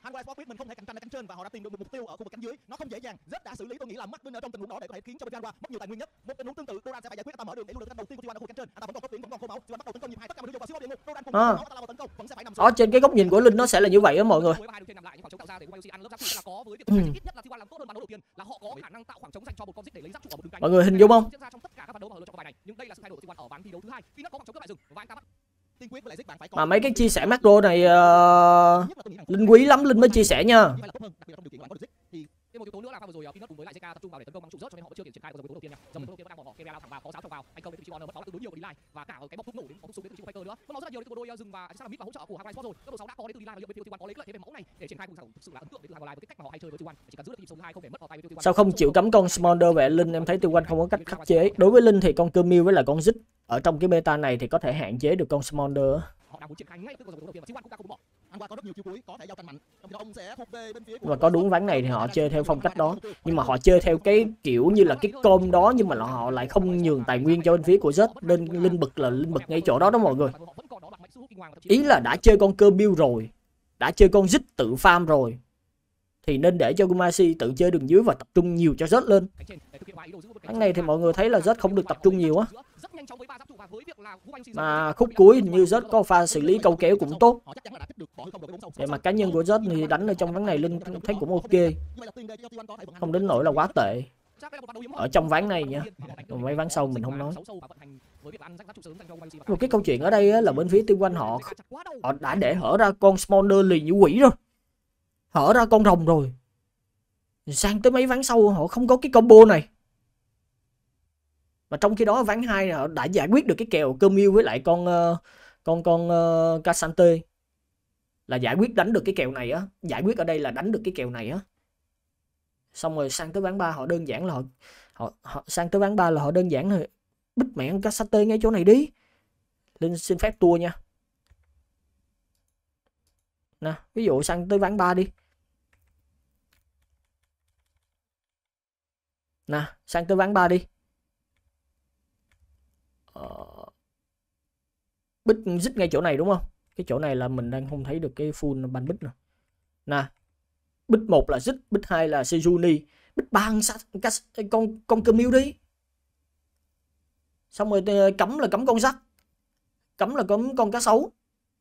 Hanwha Sport biết mình không thể cạnh tranh ở cánh trên và họ đã tìm được một mục tiêu ở khu vực cánh dưới. Nó không dễ dàng. Rất đã xử lý, tôi nghĩ là Martin ở trong tình huống đó để có thể khiến cho bên Hanwha mất nhiều tài nguyên nhất. Một tình huống tương tự, Doran sẽ phải giải quyết, ta mở đường để luôn được cái đầu tiên của T1 ở khu vực cánh trên. Ta vẫn còn tốc tiến, vẫn còn khô máu. T1 bắt đầu tấn công nhịp 2, tất cả mọi thứ vào siêu địa ngục. Doran không có ta lao vào tấn công, vẫn sẽ phải nằm xuống. Ở trên cái góc nhìn của Linh nó sẽ là như vậy á mọi người. Mọi người hình dung không? Mà mấy cái chia sẻ macro này Linh quý lắm, Linh mới chia sẻ nha. Thêm một yếu tố nữa là pha vừa rồi Peanut cùng với lại JK tập trung vào để tấn công băng trụ rớt, cho nên họ vẫn chưa kịp triển khai vào yếu tố đầu tiên nha. Dòng đầu tiên vẫn đang bỏ Kevin lao thẳng vào, có giáo thẳng vào, anh công đến T1 mất máu tương đối nhiều của Delay và cả cái bọc thuốc nổ đến bọc thuốc súng đến từ Faker nữa. Mất máu rất là nhiều đến từ đôi rừng và chắc là mid và hỗ trợ của Hanwha Sport rồi. Cấp độ 6 đã có đến từ Delay và liệu bên T1 có lấy lợi thế về máu này để triển khai cùng sản thực sự là ấn tượng đến từ Hanwha với cái cách mà họ hay chơi với T1, chỉ cần giữ được nhịp sống 2 không để mất vào tay với T1. Sao không chịu cấm con Smolder vậy Linh? Em thấy T1 không có cách khắc chế. Đối với Linh thì con Camille với lại con Zit ở trong cái beta này thì có thể hạn chế được con Smolder. Họ đang muốn triển khai ngay từ đầu tiên và T1 cũng đã không bỏ. Hanwha có rất nhiều chiêu cuối, có thể giao tranh mạnh. Trong khi đó ông sẽ thuộc về bên phía Và có đúng ván này thì họ chơi theo phong cách đó, nhưng mà họ chơi theo cái kiểu như là cái com đó, nhưng mà họ lại không nhường tài nguyên cho bên phía của Zed, nên Linh bực là Linh bực ngay chỗ đó đó mọi người. Ý là đã chơi con Camille rồi, đã chơi con Zed tự farm rồi thì nên để cho Gumayusi tự chơi đường dưới và tập trung nhiều cho Zed lên. Ván này thì mọi người thấy là Zed không được tập trung nhiều á. Mà khúc cuối hình như Zed có pha xử lý câu kéo cũng tốt. Về mặt cá nhân của Zed thì đánh ở trong ván này Linh thấy cũng ok, không đến nỗi là quá tệ ở trong ván này nha. Còn mấy ván sau mình không nói. Một cái câu chuyện ở đây là bên phía T1 họ đã để hở ra con Smolder lì như quỷ rồi, hở ra con rồng rồi, sang tới mấy ván sau họ không có cái combo này. Mà trong khi đó ván 2 họ đã giải quyết được cái kèo Camille với lại con Cassante, là giải quyết đánh được cái kèo này á, giải quyết ở đây là đánh được cái kèo này á. Xong rồi sang tới ván 3 họ đơn giản là họ sang tới ván 3 là họ đơn giản là bích mẹ con Cassante ngay chỗ này đi. Linh xin phép tua nha. Nè, ví dụ sang tới ván 3 đi. Nè, sang tới ván 3 đi. Bích dít ngay chỗ này đúng không? Cái chỗ này là mình đang không thấy được cái full banh bích nữa. Nè, bích 1 là dít, bích 2 là Sejuni, bích 3 con Camille đi. Xong rồi cấm là cấm con sắt, cấm là cấm con cá sấu.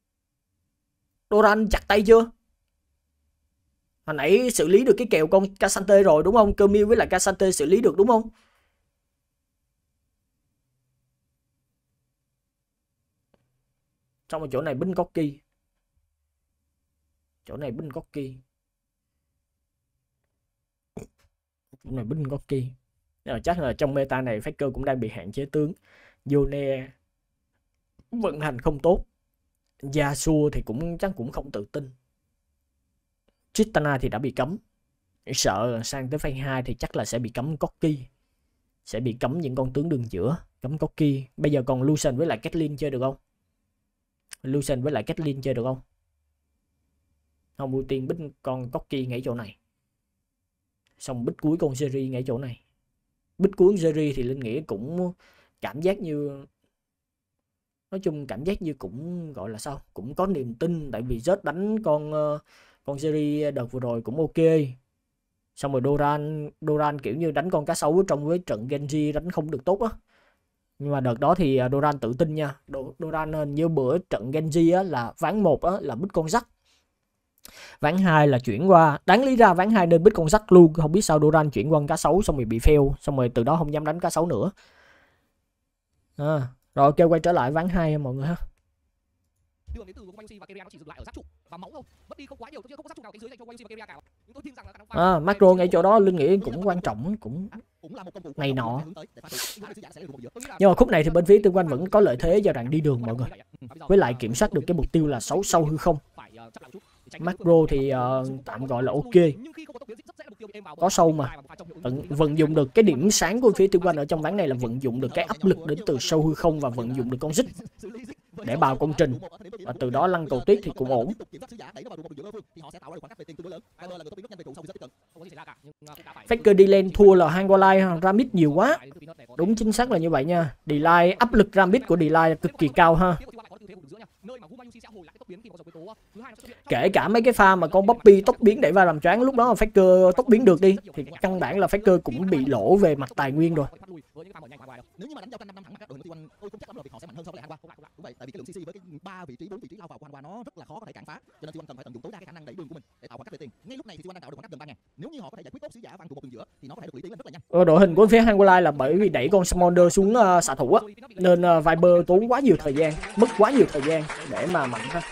Doran chặt tay chưa? Hồi nãy xử lý được cái kèo con Cassante rồi đúng không? Camille với lại Cassante xử lý được đúng không? Xong rồi chỗ này binh có kỳ. Chỗ này binh có kỳ. Chỗ này binh có kỳ. Chắc là trong meta này Faker cũng đang bị hạn chế tướng. Yone vận hành không tốt. Yasuo thì chắc cũng không tự tin. Tristana thì đã bị cấm. Sợ sang tới phase 2 thì chắc là sẽ bị cấm Corki. Sẽ bị cấm những con tướng đường giữa. Cấm Corki. Bây giờ còn Lucian với lại Caitlyn chơi được không? Lucian với lại Caitlyn chơi được không? Không, ưu tiên bích con Corki ngay chỗ này. Xong bích cuối con Jerry ngay chỗ này. Bích cuối Jerry thì Linh nghĩ cũng cảm giác như, nói chung cảm giác như cũng gọi là sao, cũng có niềm tin, tại vì Zed đánh con Jerry đợt vừa rồi cũng ok. Xong rồi Doran kiểu như đánh con cá sấu trong với trận Genji đánh không được tốt á. Nhưng mà đợt đó thì Doran tự tin nha. Doran như bữa trận Genji á, là ván 1 á, là bích con rắc. Ván 2 là chuyển qua, đáng lý ra ván 2 nên bích con rắc luôn. Không biết sao Doran chuyển qua cá sấu xong rồi bị fail. Xong rồi từ đó không dám đánh cá sấu nữa. Rồi ok, quay trở lại ván 2 mọi người ha. Đường đến từ Gumayusi và Keria nó chỉ dừng lại ở giáp trụ và máu thôi, mất đi không quá nhiều, không có giáp trụ nào cánh dưới dành cho Gumayusi và Keria cả. Nhưng tôi tin rằng là macro ngay chỗ đó Linh nghĩ cũng quan trọng, cũng này nọ. Nhưng mà khúc này thì bên phía T1 vẫn có lợi thế giai đoạn đi đường mọi người, với lại kiểm soát được cái mục tiêu là 6 sâu hư không. Macro thì tạm gọi là ok, có sâu mà vận dụng được cái điểm sáng của phía T1 ở trong ván này là vận dụng được cái áp lực đến từ sâu hư không và vận dụng được con Zit để bào công trình và từ đó lăn cầu tuyết thì cũng ổn. Faker đi lên thua là Hanwha ra mid nhiều quá, đúng chính xác là như vậy nha. Delay áp lực ra mid của Delay cực kỳ cao ha. Kể cả mấy cái pha mà con Poppy tốc biến để va làm choáng, lúc đó mà Faker tốc biến được đi thì căn bản là Faker cũng bị lỗ về mặt tài nguyên rồi. Nếu như mà đánh giao tranh 5 năm thẳng mặt đội hình của T1 tôi không chắc chắn là việc họ sẽ mạnh hơn so với lại Hanwha. Đúng vậy, tại vì cái lượng CC với cái 3 vị trí 4 vị trí lao vào của Hanwha nó rất là khó có thể cản phá, cho nên T1 cần phải tận dụng tối đa cái khả năng đẩy đường của mình để tạo khoảng cách về tiền. Ngay lúc này thì T1 đang tạo được khoảng cách gần 3.000. Nếu như họ có thể giải quyết tốt sứ giả vàng trụ một đường giữa thì nó có thể được lũy tiến lên rất là nhanh. Đội hình của phía Hanwha là bởi vì đẩy con Smolder xuống xạ thủ á, nên Viper tốn quá nhiều thời gian, mất quá nhiều thời gian để mà mạnh ha.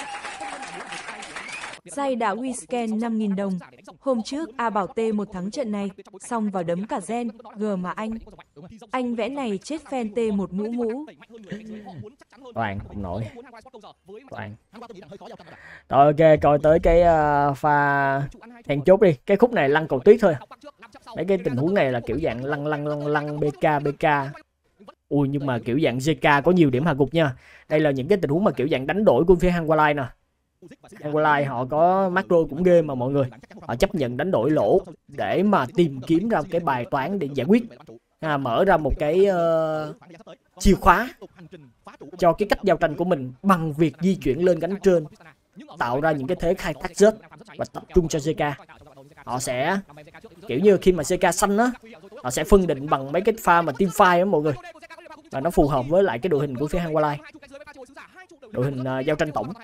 Say đã Wisken 5.000 đồng. Hôm trước A bảo T một thắng trận này, xong vào đấm cả gen, G mà anh vẽ này chết fan T một mũ mũ. Toàn cũng nổi. Toàn. Rồi ok, coi tới cái pha then chốt đi. Cái khúc này lăn cầu tuyết thôi. Mấy cái tình huống này là kiểu dạng lăn BK. Ui, nhưng mà kiểu dạng JK có nhiều điểm hạ gục nha. Đây là những cái tình huống mà kiểu dạng đánh đổi của phía Hanwha nè. Hanwha họ có macro cũng ghê mà mọi người. Họ chấp nhận đánh đổi lỗ để mà tìm kiếm ra cái bài toán để giải quyết. Mở ra một cái chìa khóa cho cái cách giao tranh của mình bằng việc di chuyển lên cánh trên, tạo ra những cái thế khai thác rớt và tập trung cho JK. Họ sẽ kiểu như khi mà JK xanh á, họ sẽ phân định bằng mấy cái pha mà team fight á mọi người, và nó phù hợp với lại cái đội hình của phía Hanwha, đội hình giao tranh tổng.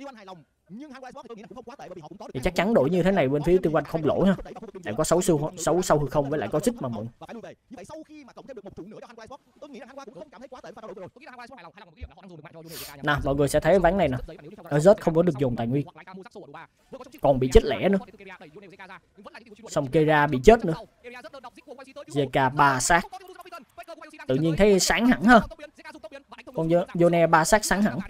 Thì chắc chắn đổi như thế này bên phía T1 không lỗ ha. Tại có 6 sau hư không với lại có xích mà mọi người. Nào mọi người sẽ thấy ván này nè, Rớt không có được dùng tài nguyên, còn bị chết lẻ nữa. Xong Kera bị chết nữa. JK 3 sát. Tự nhiên thấy sáng hẳn ha. Con Yone 3 sát sáng hẳn.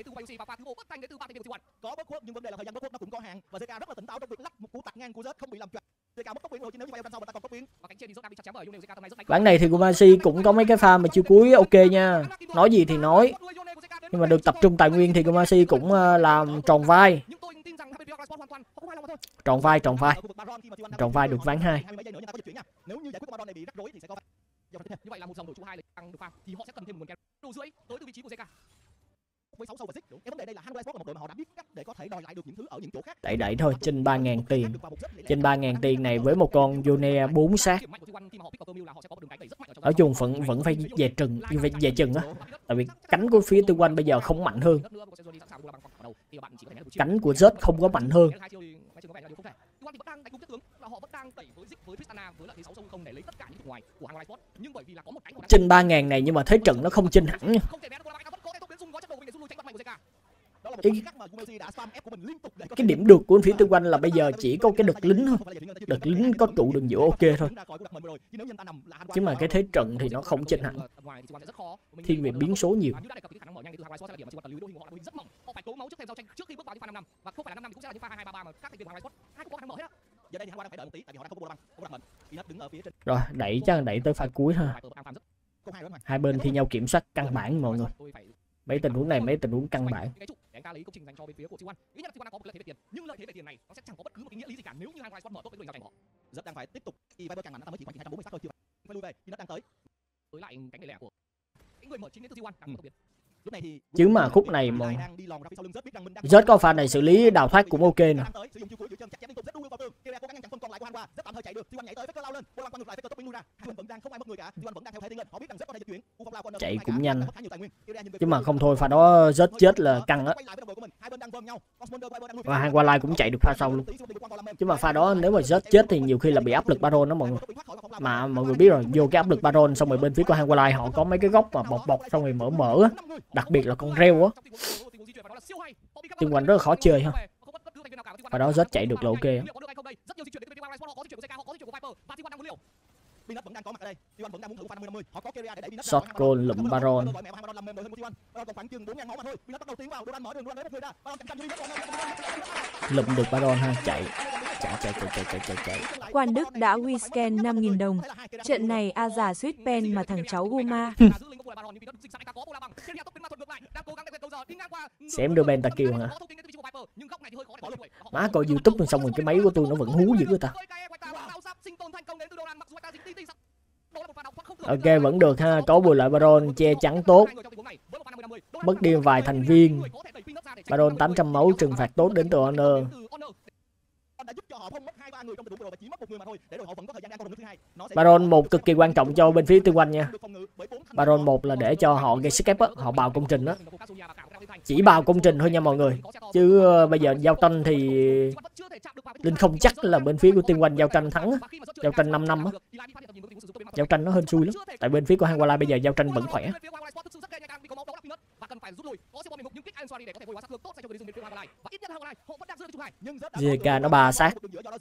Có bất khuất nhưng vấn đề là thời gian bất khuất nó cũng có hạn và JK rất là tỉnh táo trong việc lắp một cú tạt ngang của Zed không bị làm choáng. JK mất tốc biến rồi chứ nếu như vậy sau mà ta còn tốc biến. Ván này thì Gumayusi cũng có mấy cái pha mà chiêu cuối ok nha. Nói gì thì nói, nhưng mà được tập trung tài nguyên thì Gumayusi cũng làm tròn vai. Tròn vai được ván 2. Nếu như giải quyết Baron này bị rắc rối thì sẽ có như vậy là một dòng đội trụ 2 tăng được farm thì họ sẽ cần thêm một nguồn kèm đầu rưỡi tới từ vị trí của JK. Với 6 sâu và xích. Cái vấn đề đây là Hanwha Sport là một đội mà họ đã biết cách để có thể đòi lại được những thứ ở những chỗ khác. Đẩy thôi, trên 3.000 tiền. Trên 3.000 tiền này với một con Yone 4 sát. Nói chung vẫn phải về chừng á. Tại vì cánh của phía T1 bây giờ không mạnh hơn. Cánh của Zed không có mạnh hơn. Trên 3.000 này nhưng mà thế trận nó không chênh hẳn nha. Cái điểm được của phía T1 là bây giờ chỉ có cái đợt lính thôi. Đợt lính có trụ đường giữa ok thôi. Chứ mà cái thế trận thì nó không chênh hẳn. Thiên về biến số nhiều. Rồi, chắc là đẩy tới pha cuối ha. Hai bên thi nhau kiểm soát căn bản mọi người. Mấy tình huống này mấy tình huống căn bản. Rất đang phải tiếp tục khi Viper càng mạnh, ta mới chỉ khoảng 240 sát thôi, chưa phải lui về, thì nó đang tới. Với lại cánh để lẻ của cái người mở chính đến từ T1 càng biệt. Lúc này thì chứ mà khúc này mà Zed có pha này xử lý đào thoát cũng ok nè. Chạy cũng nhanh. Chứ mà không thôi pha đó Zed chết là căng á. Và Hanwha cũng chạy được pha sau luôn. Chứ mà pha đó nếu mà Zed chết thì nhiều khi là bị áp lực Baron đó mọi người. Mà mọi người biết rồi, vô cái áp lực Baron xong rồi bên phía của Hanwha họ có mấy cái góc mà bọc xong rồi mở á. Đặc biệt là con reo á. T1 rất là khó chơi ha. Và đó Zed chạy được là ok á. Shot call lụm Baron. Lụm được Baron ha, chạy. Quan Đức đã Wisken 5.000 đồng. Trận này A giả suýt pen mà thằng cháu Guma. Xem đưa Pentakill hả? Má coi YouTube xong rồi cái máy của tôi nó vẫn hú dữ người ta. Ok vẫn được ha, có bùi lại Baron che chắn tốt. mất đi vài thành viên. Baron 800 máu, trừng phạt tốt đến từ Honor. đã giúp cho họ không mất 2-3 người trong tình huống vừa rồi và chỉ mất một người mà thôi, để rồi họ vẫn có thời gian ăn con đường thứ hai. Baron 1 cực kỳ quan trọng cho bên phía T1 nha. Baron 1 là để cho họ gây sức ép á, họ bào công trình á. Chỉ bào công trình thôi nha mọi người. Chứ bây giờ giao tranh thì Linh không chắc là bên phía của T1 giao tranh thắng á. Giao tranh 5 năm á. Giao tranh nó hên xui lắm. Tại bên phía của Hangwala bây giờ giao tranh vẫn khỏe. JK nó 3 sát.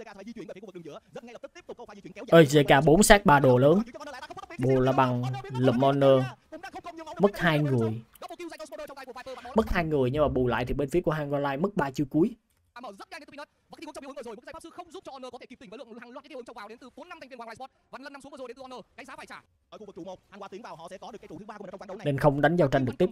Ơi JK 4 sát 3 đồ lớn. Bù là bằng lụm Honor. Mất 2 người. Mất 2 người nhưng mà bù lại thì bên phía của Hangwala mất 3 chiêu cuối. Mở rất nhanh đến từ Peanut và cái tình huống trong hướng vừa rồi một giây pháp sư không giúp cho Honor có thể kịp tỉnh với lượng hàng loạt cái hướng trồng vào đến từ 4-5 thành viên Hoàng Sport và lần nằm xuống vừa rồi đến từ Honor cái giá phải trả ở khu vực trụ 1. Hangwala tiến vào họ sẽ có được cái trụ thứ 3 của mình trong ván đấu này nên không đánh giao tranh được tiếp.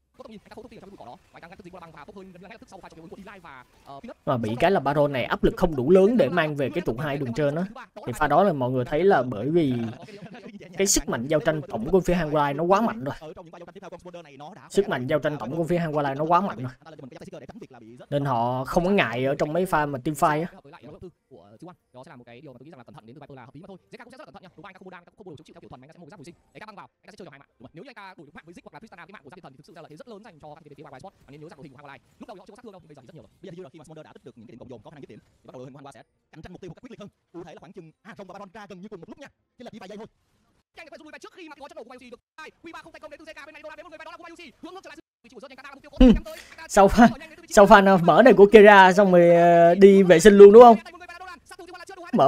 Mà bị cái là Baron này áp lực không đủ lớn để mang về cái trụ 2 đường trên á. Thì pha đó là mọi người thấy là bởi vì cái sức mạnh giao tranh tổng của phía Hangwala nó quá mạnh rồi. Sức mạnh giao tranh tổng của phía Hangwala nó quá mạnh rồi. Nên họ không có ngại ở trong mấy pha mà team fight á. Đó sẽ là một cái điều mà tôi nghĩ rằng là cẩn thận đến từ Viper là hợp lý mà thôi. JK cũng sẽ rất cẩn thận nha. Đúng anh ta không đủ chống chịu theo kiểu thuần, anh ta sẽ một giáp hồi sinh. Để băng vào, anh ta sẽ chơi được hai mạng. Nếu như anh ta đủ mạng với Zik hoặc là Tristana cái mạng của giáp thiên thần thì thực sự là lợi thế rất lớn dành cho các team phía Wild Sport. Nếu nhớ rằng đội hình của Hangwala lúc đầu họ chưa có sát thương đâu, bây giờ thì rất nhiều rồi. Bây giờ khi mà Smolder đã tích được những cái điểm cộng dồn có khả năng giết điểm thì bắt đầu đội hình của Hangwala sẽ cạnh tranh mục tiêu một cách quyết liệt hơn. Cụ thể là khoảng chừng Rồng và Baron ra gần như cùng một lúc nha. Chỉ là chỉ vài giây thôi. Nhanh phải rút lui về trước khi mà có chất nổ của Mayusi được. Q3 không thành công đến từ JK bên này Doran đến một người về đó là của Mayusi. Hướng trở lại vị trí của rất nhanh, mục tiêu có nhắm tới. Sau pha mở này của Kira xong rồi đi vệ sinh luôn đúng không? Mở.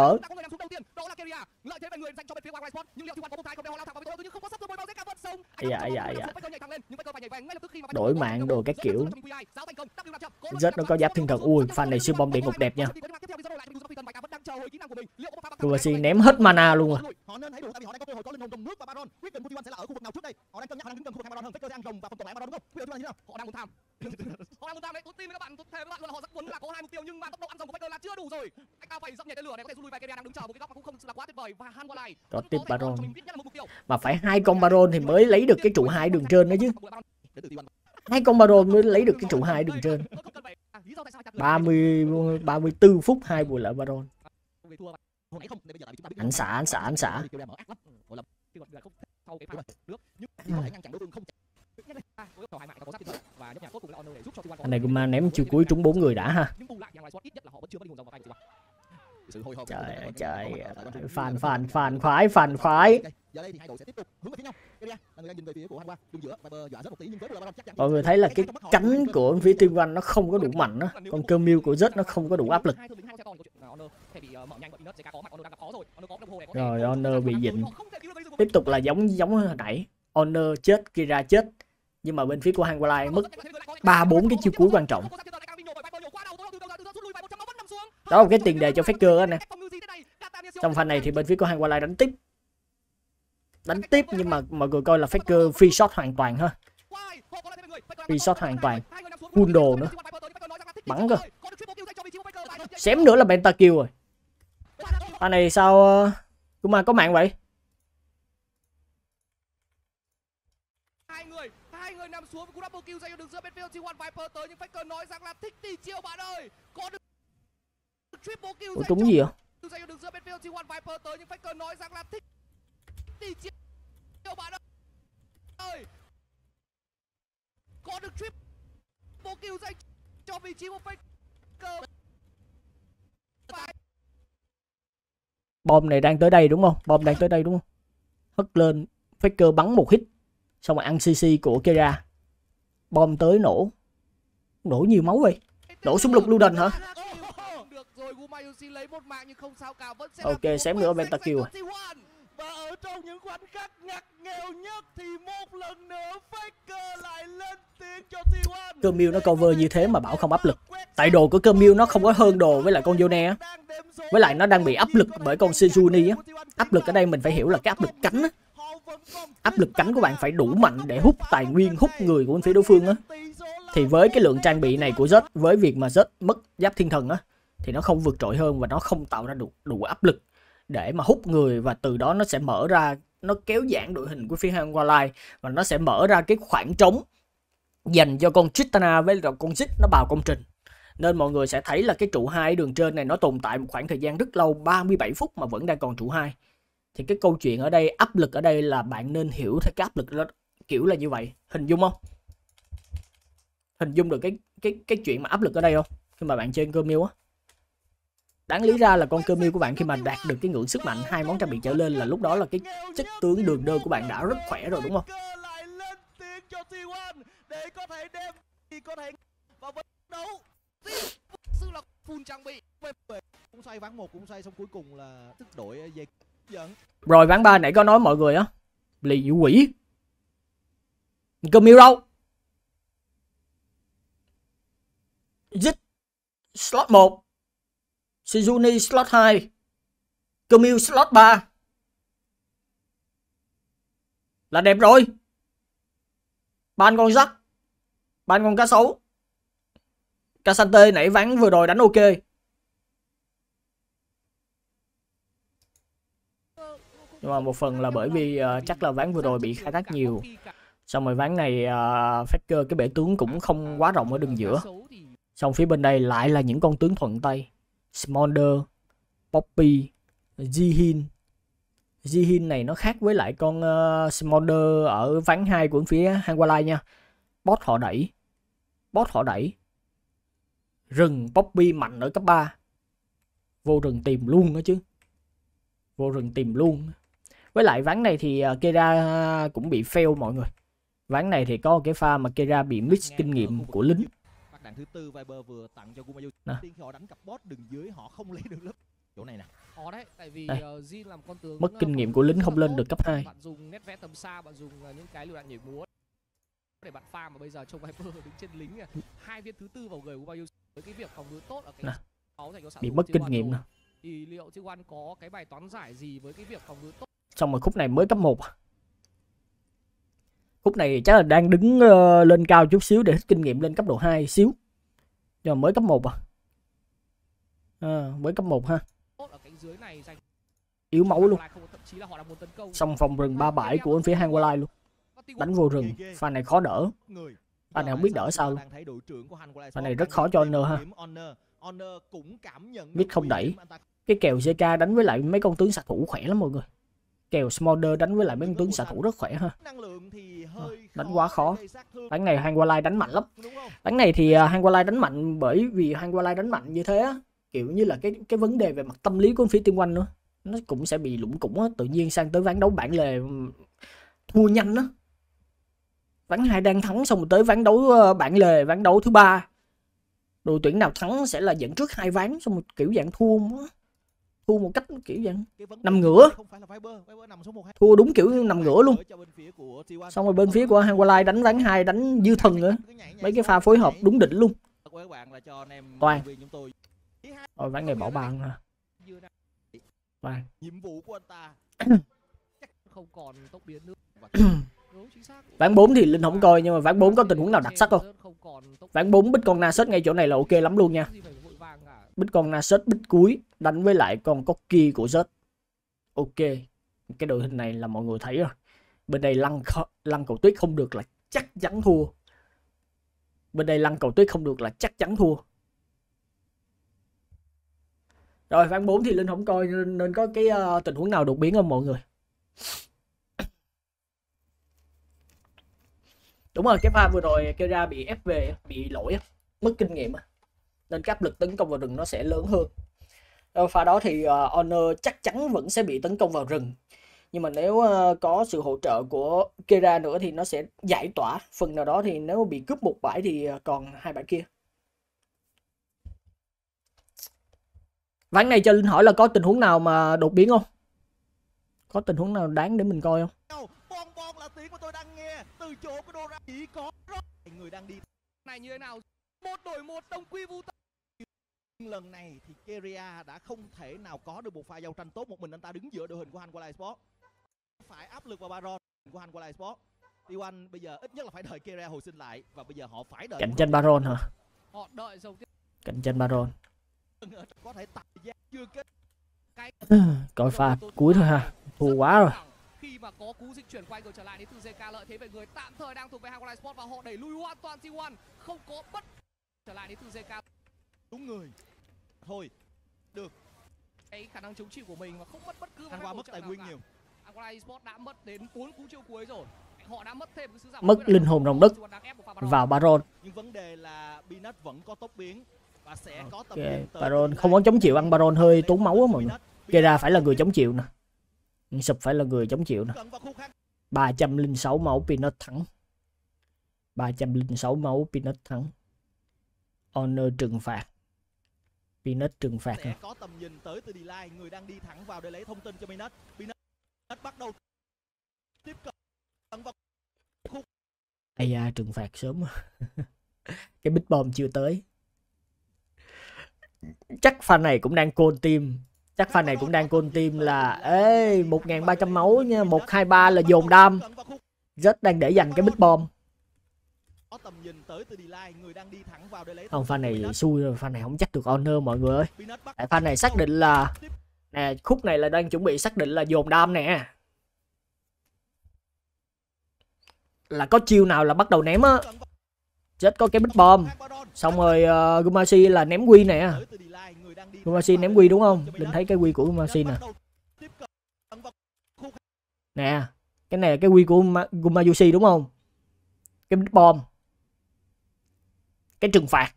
Dạ. Đổi mạng đồ các kiểu. Rất nó có giáp thiên thần. Ui, pha này siêu bom địa ngục đẹp nha. Ruasi ném hết mana luôn à. Họ nên thấy đủ tại vì họ đang có cơ hội có linh hồn rồng nước và Baron. Quyết định của T1 sẽ là ở khu vực nào trước đây? Họ đang cân nhắc khả năng đứng gần khu vực Baron hơn. Faker sẽ ăn rồng và phần còn lại Baron đúng không? Quyết định của T1 như thế nào? Họ đang muốn tham. Họ đang muốn tham đấy. Tôi tin với các bạn, tôi thề với bạn luôn là họ rất muốn là có hai mục tiêu nhưng mà tốc độ ăn rồng của Faker là chưa đủ rồi. Anh ta phải dẫm nhảy tên lửa để có thể rút lui về. Keria đang đứng chờ một cái góc mà cũng không là quá tuyệt vời và Hangwala có tiếp Baron. Mà phải 2 con Baron thì mới lấy được cái trụ 2 đường trên đó chứ. 2 con Baron mới lấy được cái trụ 2 đường trên. 34 phút 2 buổi lại Baron. Ảnh xả. Anh này cũng mà ném chiều cuối trúng 4 người đã ha. Trời, phàn khoái. Mọi người thấy là cái cánh của phía T1 nó không có đủ mạnh á, con cơ miêu của Zed nó không có đủ áp lực. Rồi Honor bị dịnh. Tiếp tục là giống hồi nãy, Honor chết, Kira chết. Nhưng mà bên phía của Hangwala mất 3-4 cái chiêu cuối quan trọng. Đó là một cái tiền đề cho Faker anh nè. Trong pha này thì bên phía của Hangwala đánh tiếp nhưng mà mọi người coi là Faker free shot hoàn toàn ha. Free shot hoàn toàn. Full đồ nữa. Bắn cơ. Xém nữa là pentakill rồi. Pha này sao Kuma có mạng vậy? Hai người nằm xuống với double kill dành cho đường giữa bên phía T1 Viper tới nhưng Faker nói rằng là thích thì chiêu bạn ơi. Có được triple kill. Ủa, trúng gì vậy? Dành cho đường giữa bên phía T1 Viper tới nhưng Faker nói rằng là thích thì chiêu bạn ơi. Có được triple kill dành cho vị trí của Faker. Bom này đang tới đây đúng không? Hất lên, Faker bắn một hit. Xong rồi ăn CC của Kira. Bom tới nổ nhiều máu vậy. Nổ súng lục lưu đần hả? Ok, xém nữa pentakill. Và ở trong những khoảnh khắc ngặt nghèo nhất thì một lần nữa Faker lại lên tiếng cho T1. Cơ nó cover như thế mà bảo không áp lực. Tại đồ của cơ nó không có hơn đồ với lại con Yone á. Với lại nó đang bị áp lực bởi con Sejuani á. Áp lực ở đây mình phải hiểu là cái áp lực cánh á. Áp lực cánh của bạn phải đủ mạnh để hút tài nguyên, hút người của bên phía đối phương á. Thì với cái lượng trang bị này của Zed, với việc mà Zed mất giáp thiên thần á, thì nó không vượt trội hơn và nó không tạo ra đủ áp lực để mà hút người, và từ đó nó sẽ mở ra, nó kéo giãn đội hình của phía Hangwala và nó sẽ mở ra cái khoảng trống dành cho con Tristana với con Ziggs nó vào công trình. Nên mọi người sẽ thấy là cái trụ 2 đường trên này nó tồn tại một khoảng thời gian rất lâu, 37 phút mà vẫn đang còn trụ 2. Thì cái câu chuyện ở đây, áp lực ở đây là bạn nên hiểu theo cái áp lực đó, kiểu là như vậy. Hình dung không? Hình dung được cái chuyện mà áp lực ở đây không? Khi mà bạn chơi cơ miêu á. Đáng lý ra là con cơ miêu của bạn khi mà đạt được cái ngưỡng sức mạnh 2 món trang bị trở lên là lúc đó là cái chất tướng đường đơ của bạn đã rất khỏe rồi đúng không? Sự là full trang bị. Cũng xoay ván 1 cũng xoay xong cuối cùng là tức đội về giận. Rồi ván 3 nãy có nói mọi người á, lì dụ quỷ. Cơ miêu đâu? Ziggs slot 1, Shizuni slot 2, cơ miêu slot 3. Là đẹp rồi. Ban con rắc, ban con cá sấu. Casante nãy ván vừa rồi đánh ok. Nhưng mà một phần là bởi vì chắc là ván vừa rồi bị khai thác nhiều. Xong rồi ván này Faker cái bể tướng cũng không quá rộng ở đường giữa. Xong phía bên đây lại là những con tướng thuận tay. Smolder, Poppy, Jihin. Jihin này nó khác với lại con Smolder ở ván 2 của phía Hangwalai nha. Boss họ đẩy. Boss họ đẩy. Rừng Poppy mạnh ở cấp 3. Vô rừng tìm luôn đó chứ. Vô rừng tìm luôn. Với lại ván này thì Kera cũng bị fail mọi người. Ván này thì có cái pha mà Kera bị miss kinh nghiệm của lính. Đạn thứ tư Viper vừa tặng cho Gumayu. Khi họ đánh cặp boss đường dưới họ không lấy được lớp chỗ này nè. Khó đấy, tại vì Jin làm con tướng mất kinh nghiệm của lính không lên được cấp 2. Bạn dùng nét vẽ tầm xa, bạn dùng những cái lựu đạn nhảy múa để bạn farm, mà bây giờ trông Viper đứng trên lính 2 viên thứ tư vào người Gumayu với cái việc phòng ngự tốt ở cái 6 dành cho sản bị mất kinh nghiệm nè. Thì liệu T1 có cái bài toán giải gì với cái việc phòng ngự tốt? Xong rồi khúc này mới cấp 1. Khúc này chắc là đang đứng lên cao chút xíu để kinh nghiệm lên cấp độ 2 xíu. Nhưng mà mới cấp 1 mới cấp 1 ha. Ở cánh dưới này dành yếu máu luôn. Thậm chí là họ đang muốn tấn công. Xong phòng rừng 3 bãi của phía Hangwalai luôn. Đánh vô rừng, pha này khó đỡ. Pha này không biết đỡ sao luôn. Pha này rất khó cho Honor ha. Biết không đẩy. Cái kèo CK đánh với lại mấy con tướng xạ thủ khỏe lắm mọi người. Kèo Smolder đánh với lại mấy con tướng xạ thủ rất khỏe ha. Đánh quá khó. Ván này Hangwalai đánh mạnh lắm. Ván này thì Hangwalai đánh mạnh bởi vì Hangwalai đánh mạnh như thế á, kiểu như là cái vấn đề về mặt tâm lý của phía Tiên Quanh nữa. Nó cũng sẽ bị lủng củng á, tự nhiên sang tới ván đấu bản lề thua nhanh á. Ván 2 đang thắng xong rồi tới ván đấu bản lề, ván đấu thứ 3. Đội tuyển nào thắng sẽ là dẫn trước 2 ván, xong rồi kiểu dạng thua một cách kiểu dạng nằm ngửa. Thua đúng kiểu nằm ngửa luôn. Xong rồi bên phía của Hangwalai đánh ván 2 đánh dư thần nữa. Mấy cái pha phối hợp đúng đỉnh luôn. Toàn. Rồi ván này bỏ bàn ha. Toàn. Nhiệm vụ của anh ta không còn tốc biến nữa. Ván 4 thì Linh không coi, nhưng mà ván 4 có tình huống nào đặc sắc không? Ván 4 bích con Nasus ngay chỗ này là ok lắm luôn nha. Bích con Nasus bích cuối đánh với lại con Corki của Zed. Ok. Cái đội hình này là mọi người thấy rồi. Bên đây lăn cầu tuyết không được là chắc chắn thua. Bên đây lăn cầu tuyết không được là chắc chắn thua. Rồi ván 4 thì Linh không coi nên có cái tình huống nào đột biến không mọi người? Đúng rồi, cái pha vừa rồi Kera bị ép về, bị lỗi, mất kinh nghiệm nên cái áp lực tấn công vào rừng nó sẽ lớn hơn. Pha đó thì Honor chắc chắn vẫn sẽ bị tấn công vào rừng. Nhưng mà nếu có sự hỗ trợ của Kera nữa thì nó sẽ giải tỏa phần nào đó, thì nếu bị cướp một bãi thì còn 2 bãi kia. Ván này cho Linh hỏi là có tình huống nào mà đột biến không? Có tình huống nào đáng để mình coi không? Bon là tiếng mà tôi đang nghe từ chỗ của Dora, chỉ có người đang đi này như thế nào. 1 đổi 1 đồng quy vu tận. Lần này thì Keria đã không thể nào có được một pha giao tranh tốt, một mình anh ta đứng giữa đội hình của Hangwalai Sport. Phải áp lực vào Baron của Hangwalai Sport. T1 bây giờ ít nhất là phải đợi Keria hồi sinh lại, và bây giờ họ phải đợi cạnh tranh Baron hả? Họ đợi dòng tiếp. Cạnh tranh Baron. Có thể thời gian chưa kết. Coi pha cuối thôi ha. Thua quá rồi. khi mà có cú dịch chuyển quay ngược trở lại đến từ JK, lợi thế về người tạm thời đang thuộc về Hangwon Sport và họ đẩy lui hoàn toàn T1, không có bất trở lại đến từ JK. Đúng người. Thôi, được. Cái khả năng chống chịu của mình mà không mất bất cứ Hangwon mất tài nguyên nhiều. Hangwon Sport đã mất đến 4 cú chiêu cuối rồi. Họ đã mất thêm cái sứ giả mất linh hồn rồng đất vào Baron. Nhưng vấn đề là Peanut vẫn có tốc biến và sẽ có tầm Okay. nhìn tới Baron không có chống chịu, ăn Baron hơi tốn máu á mọi người. Kera phải là người chống chịu nè. Sụp phải là người chống chịu nè. 306 máu Peanut thắng. 306 máu Peanut thắng. Honor trừng phạt. Peanut trừng phạt sẽ có tầm nhìn tới từ Delay, người đang đi thẳng vào để lấy thông tin cho Peanut. Peanut bắt đầu tiếp cận vào khu. Ây da, trừng phạt sớm. Cái Big Bomb chưa tới. Chắc fan này cũng đang call team. Chắc fan này cũng đang call team là ê 1300 máu nha, 123 là dồn đam. Rất đang để dành cái Big Bomb. Không, fan này xui rồi, fan này không chắc được honor mọi người ơi. Tại fan này xác định là nè, khúc này là đang chuẩn bị xác định là dồn đam nè. Là có chiêu nào là bắt đầu ném á. Rất có cái Big Bomb. Xong rồi Gumayusi là ném quy nè. Gumayusi ném quy đúng không? Linh thấy cái quy của Gumayusi nè. Nè, cái này là cái quy của Gumayusi đúng không? Cái Big Bomb. Cái trừng phạt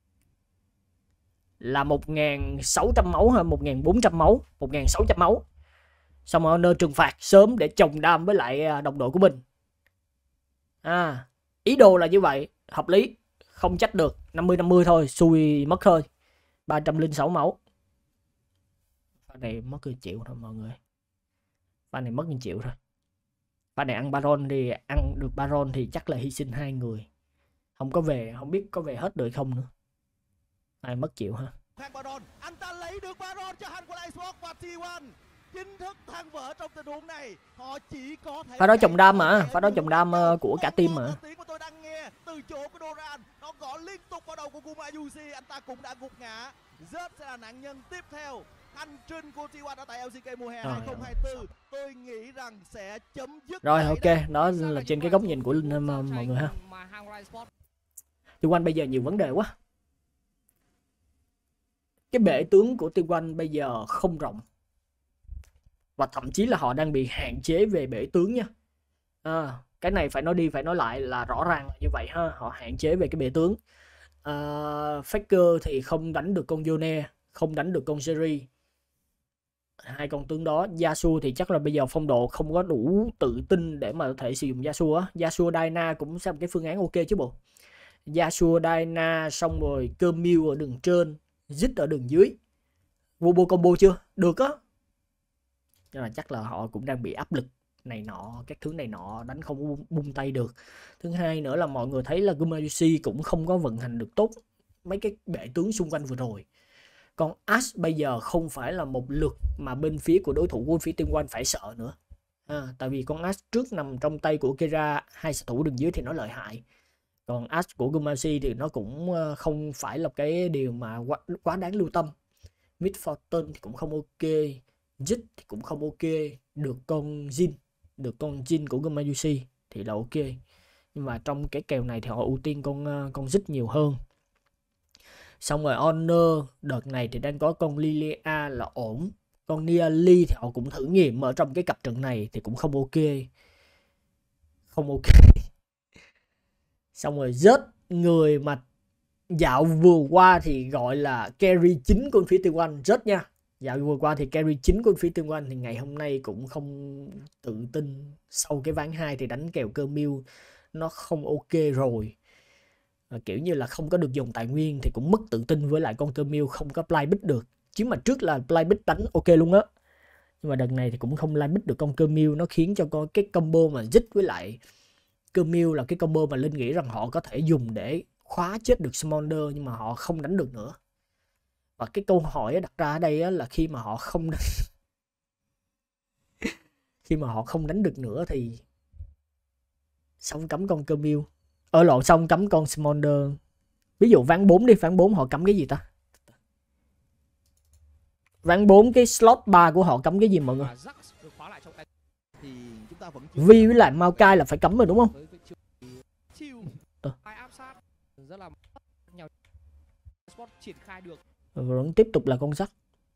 là 1600 máu hay 1400 máu, 1600 máu. Xong rồi honor trừng phạt sớm để chồng đam với lại đồng đội của mình. Ý đồ là như vậy, hợp lý, không trách được. 50-50 thôi, xui mất thôi. 306 máu. Pha này mất 1 triệu thôi mọi người. Pha này mất 1 triệu thôi. Pha này ăn Baron thì ăn được Baron thì chắc là hy sinh 2 người. Không có về, không biết có về hết được không nữa. Ai mất triệu ha. Anh ta lấy được Baron cho Hangwon Sport và T1. Chính thức tan vỡ trong tình huống này. Họ chỉ có thể pha đó chồng đam mà, pha đó chồng đam của cả team mà. Tiếng của tôi đang nghe từ chỗ của Doran, nó gõ liên tục vào đầu của Gumayusi, anh ta cũng đã gục ngã. Rớt sẽ là nạn nhân tiếp theo. Hành trình của T1 ở tại LCK mùa hè 2024 tôi nghĩ rằng sẽ chấm dứt. Rồi ok, đó là trên cái góc nhìn của Linh mọi người ha. T1 bây giờ nhiều vấn đề quá. Cái bể tướng của T1 bây giờ không rộng. Và thậm chí là họ đang bị hạn chế về bể tướng nha. Cái này phải nói đi phải nói lại là rõ ràng là như vậy ha. Họ hạn chế về cái bể tướng. Faker thì không đánh được con Yone, không đánh được con Jerry. 2 con tướng đó. Yasuo thì chắc là bây giờ phong độ không có đủ tự tin để mà có thể sử dụng Yasuo á. Yasuo Diana cũng sẽ một cái phương án ok chứ bộ. Yasuo Diana xong rồi Camille ở đường trên, Zit ở đường dưới. Vô combo chưa? Được á. Nhưng mà chắc là họ cũng đang bị áp lực này nọ, các thứ này nọ, đánh không bung tay được. Thứ hai nữa là mọi người thấy là Gumayusi cũng không có vận hành được tốt mấy cái bệ tướng xung quanh vừa rồi. Còn Ash bây giờ không phải là một lượt mà bên phía của đối thủ của phía T1 phải sợ nữa. Tại vì con Ash trước nằm trong tay của Kera, 2 xạ thủ đường dưới thì nó lợi hại. Còn Ash của Gumayusi thì nó cũng không phải là cái điều mà quá đáng lưu tâm. Mid Fortune thì cũng không ok, Zit thì cũng không ok, được con Jhin của Gumayusi thì là ok. Nhưng mà trong cái kèo này thì họ ưu tiên con Zit nhiều hơn. Xong rồi Honor đợt này thì đang có con Lilia là ổn. Con Niali thì họ cũng thử nghiệm ở trong cái cặp trận này thì cũng không ok. Không ok. Xong rồi rớt người mà dạo vừa qua thì gọi là carry chính của phía T1 rớt nha. Dạo vừa qua thì carry chính của phía T1 thì ngày hôm nay cũng không tự tin. Sau cái ván 2 thì đánh kèo Camille nó không ok rồi. Kiểu như là không có được dùng tài nguyên thì cũng mất tự tin với lại con Camille không có play bit được. Chứ mà trước là play bit đánh ok luôn á. Nhưng mà đợt này thì cũng không play bit được con Camille, nó khiến cho con cái combo mà Zit với lại Camille là cái combo mà Linh nghĩ rằng họ có thể dùng để khóa chết được Smolder nhưng mà họ không đánh được nữa. Và cái câu hỏi đặt ra ở đây là khi mà họ không đánh được nữa thì xong cấm con Camille. Xong cấm con Smolder. Ví dụ ván 4 đi, ván 4 họ cấm cái gì ta? Ván 4 cái slot 3 của họ cấm cái gì mọi người? Thì chúng ta vẫn chưa Vi với lại Maokai là phải cấm rồi đúng không? với chiều hai áp sát rất là nhiều sport triển khai được. Vẫn tiếp tục là con sắt.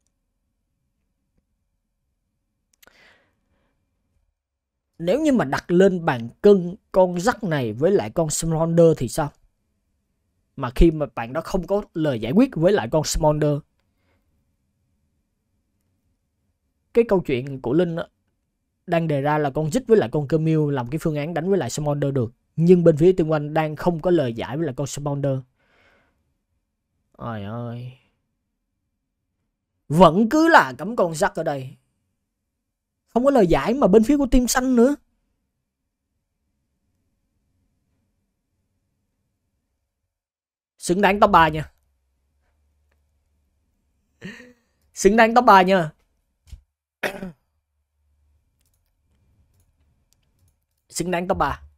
Nếu như mà đặt lên bàn cân con rắc này với lại con Smolder thì sao? Mà khi mà bạn đó không có lời giải quyết với lại con Smolder. Cái câu chuyện của Linh đang đề ra là con Dích với lại con Camille làm cái phương án đánh với lại Smolder được. Nhưng bên phía Tiên Oanh đang không có lời giải với lại con Smolder. Trời ơi. Vẫn cứ là cấm con rắc ở đây. Không có lời giải mà bên phía của team xanh nữa. Xứng đáng top 3 nha. Xứng đáng top 3 nha. Xứng đáng top 3.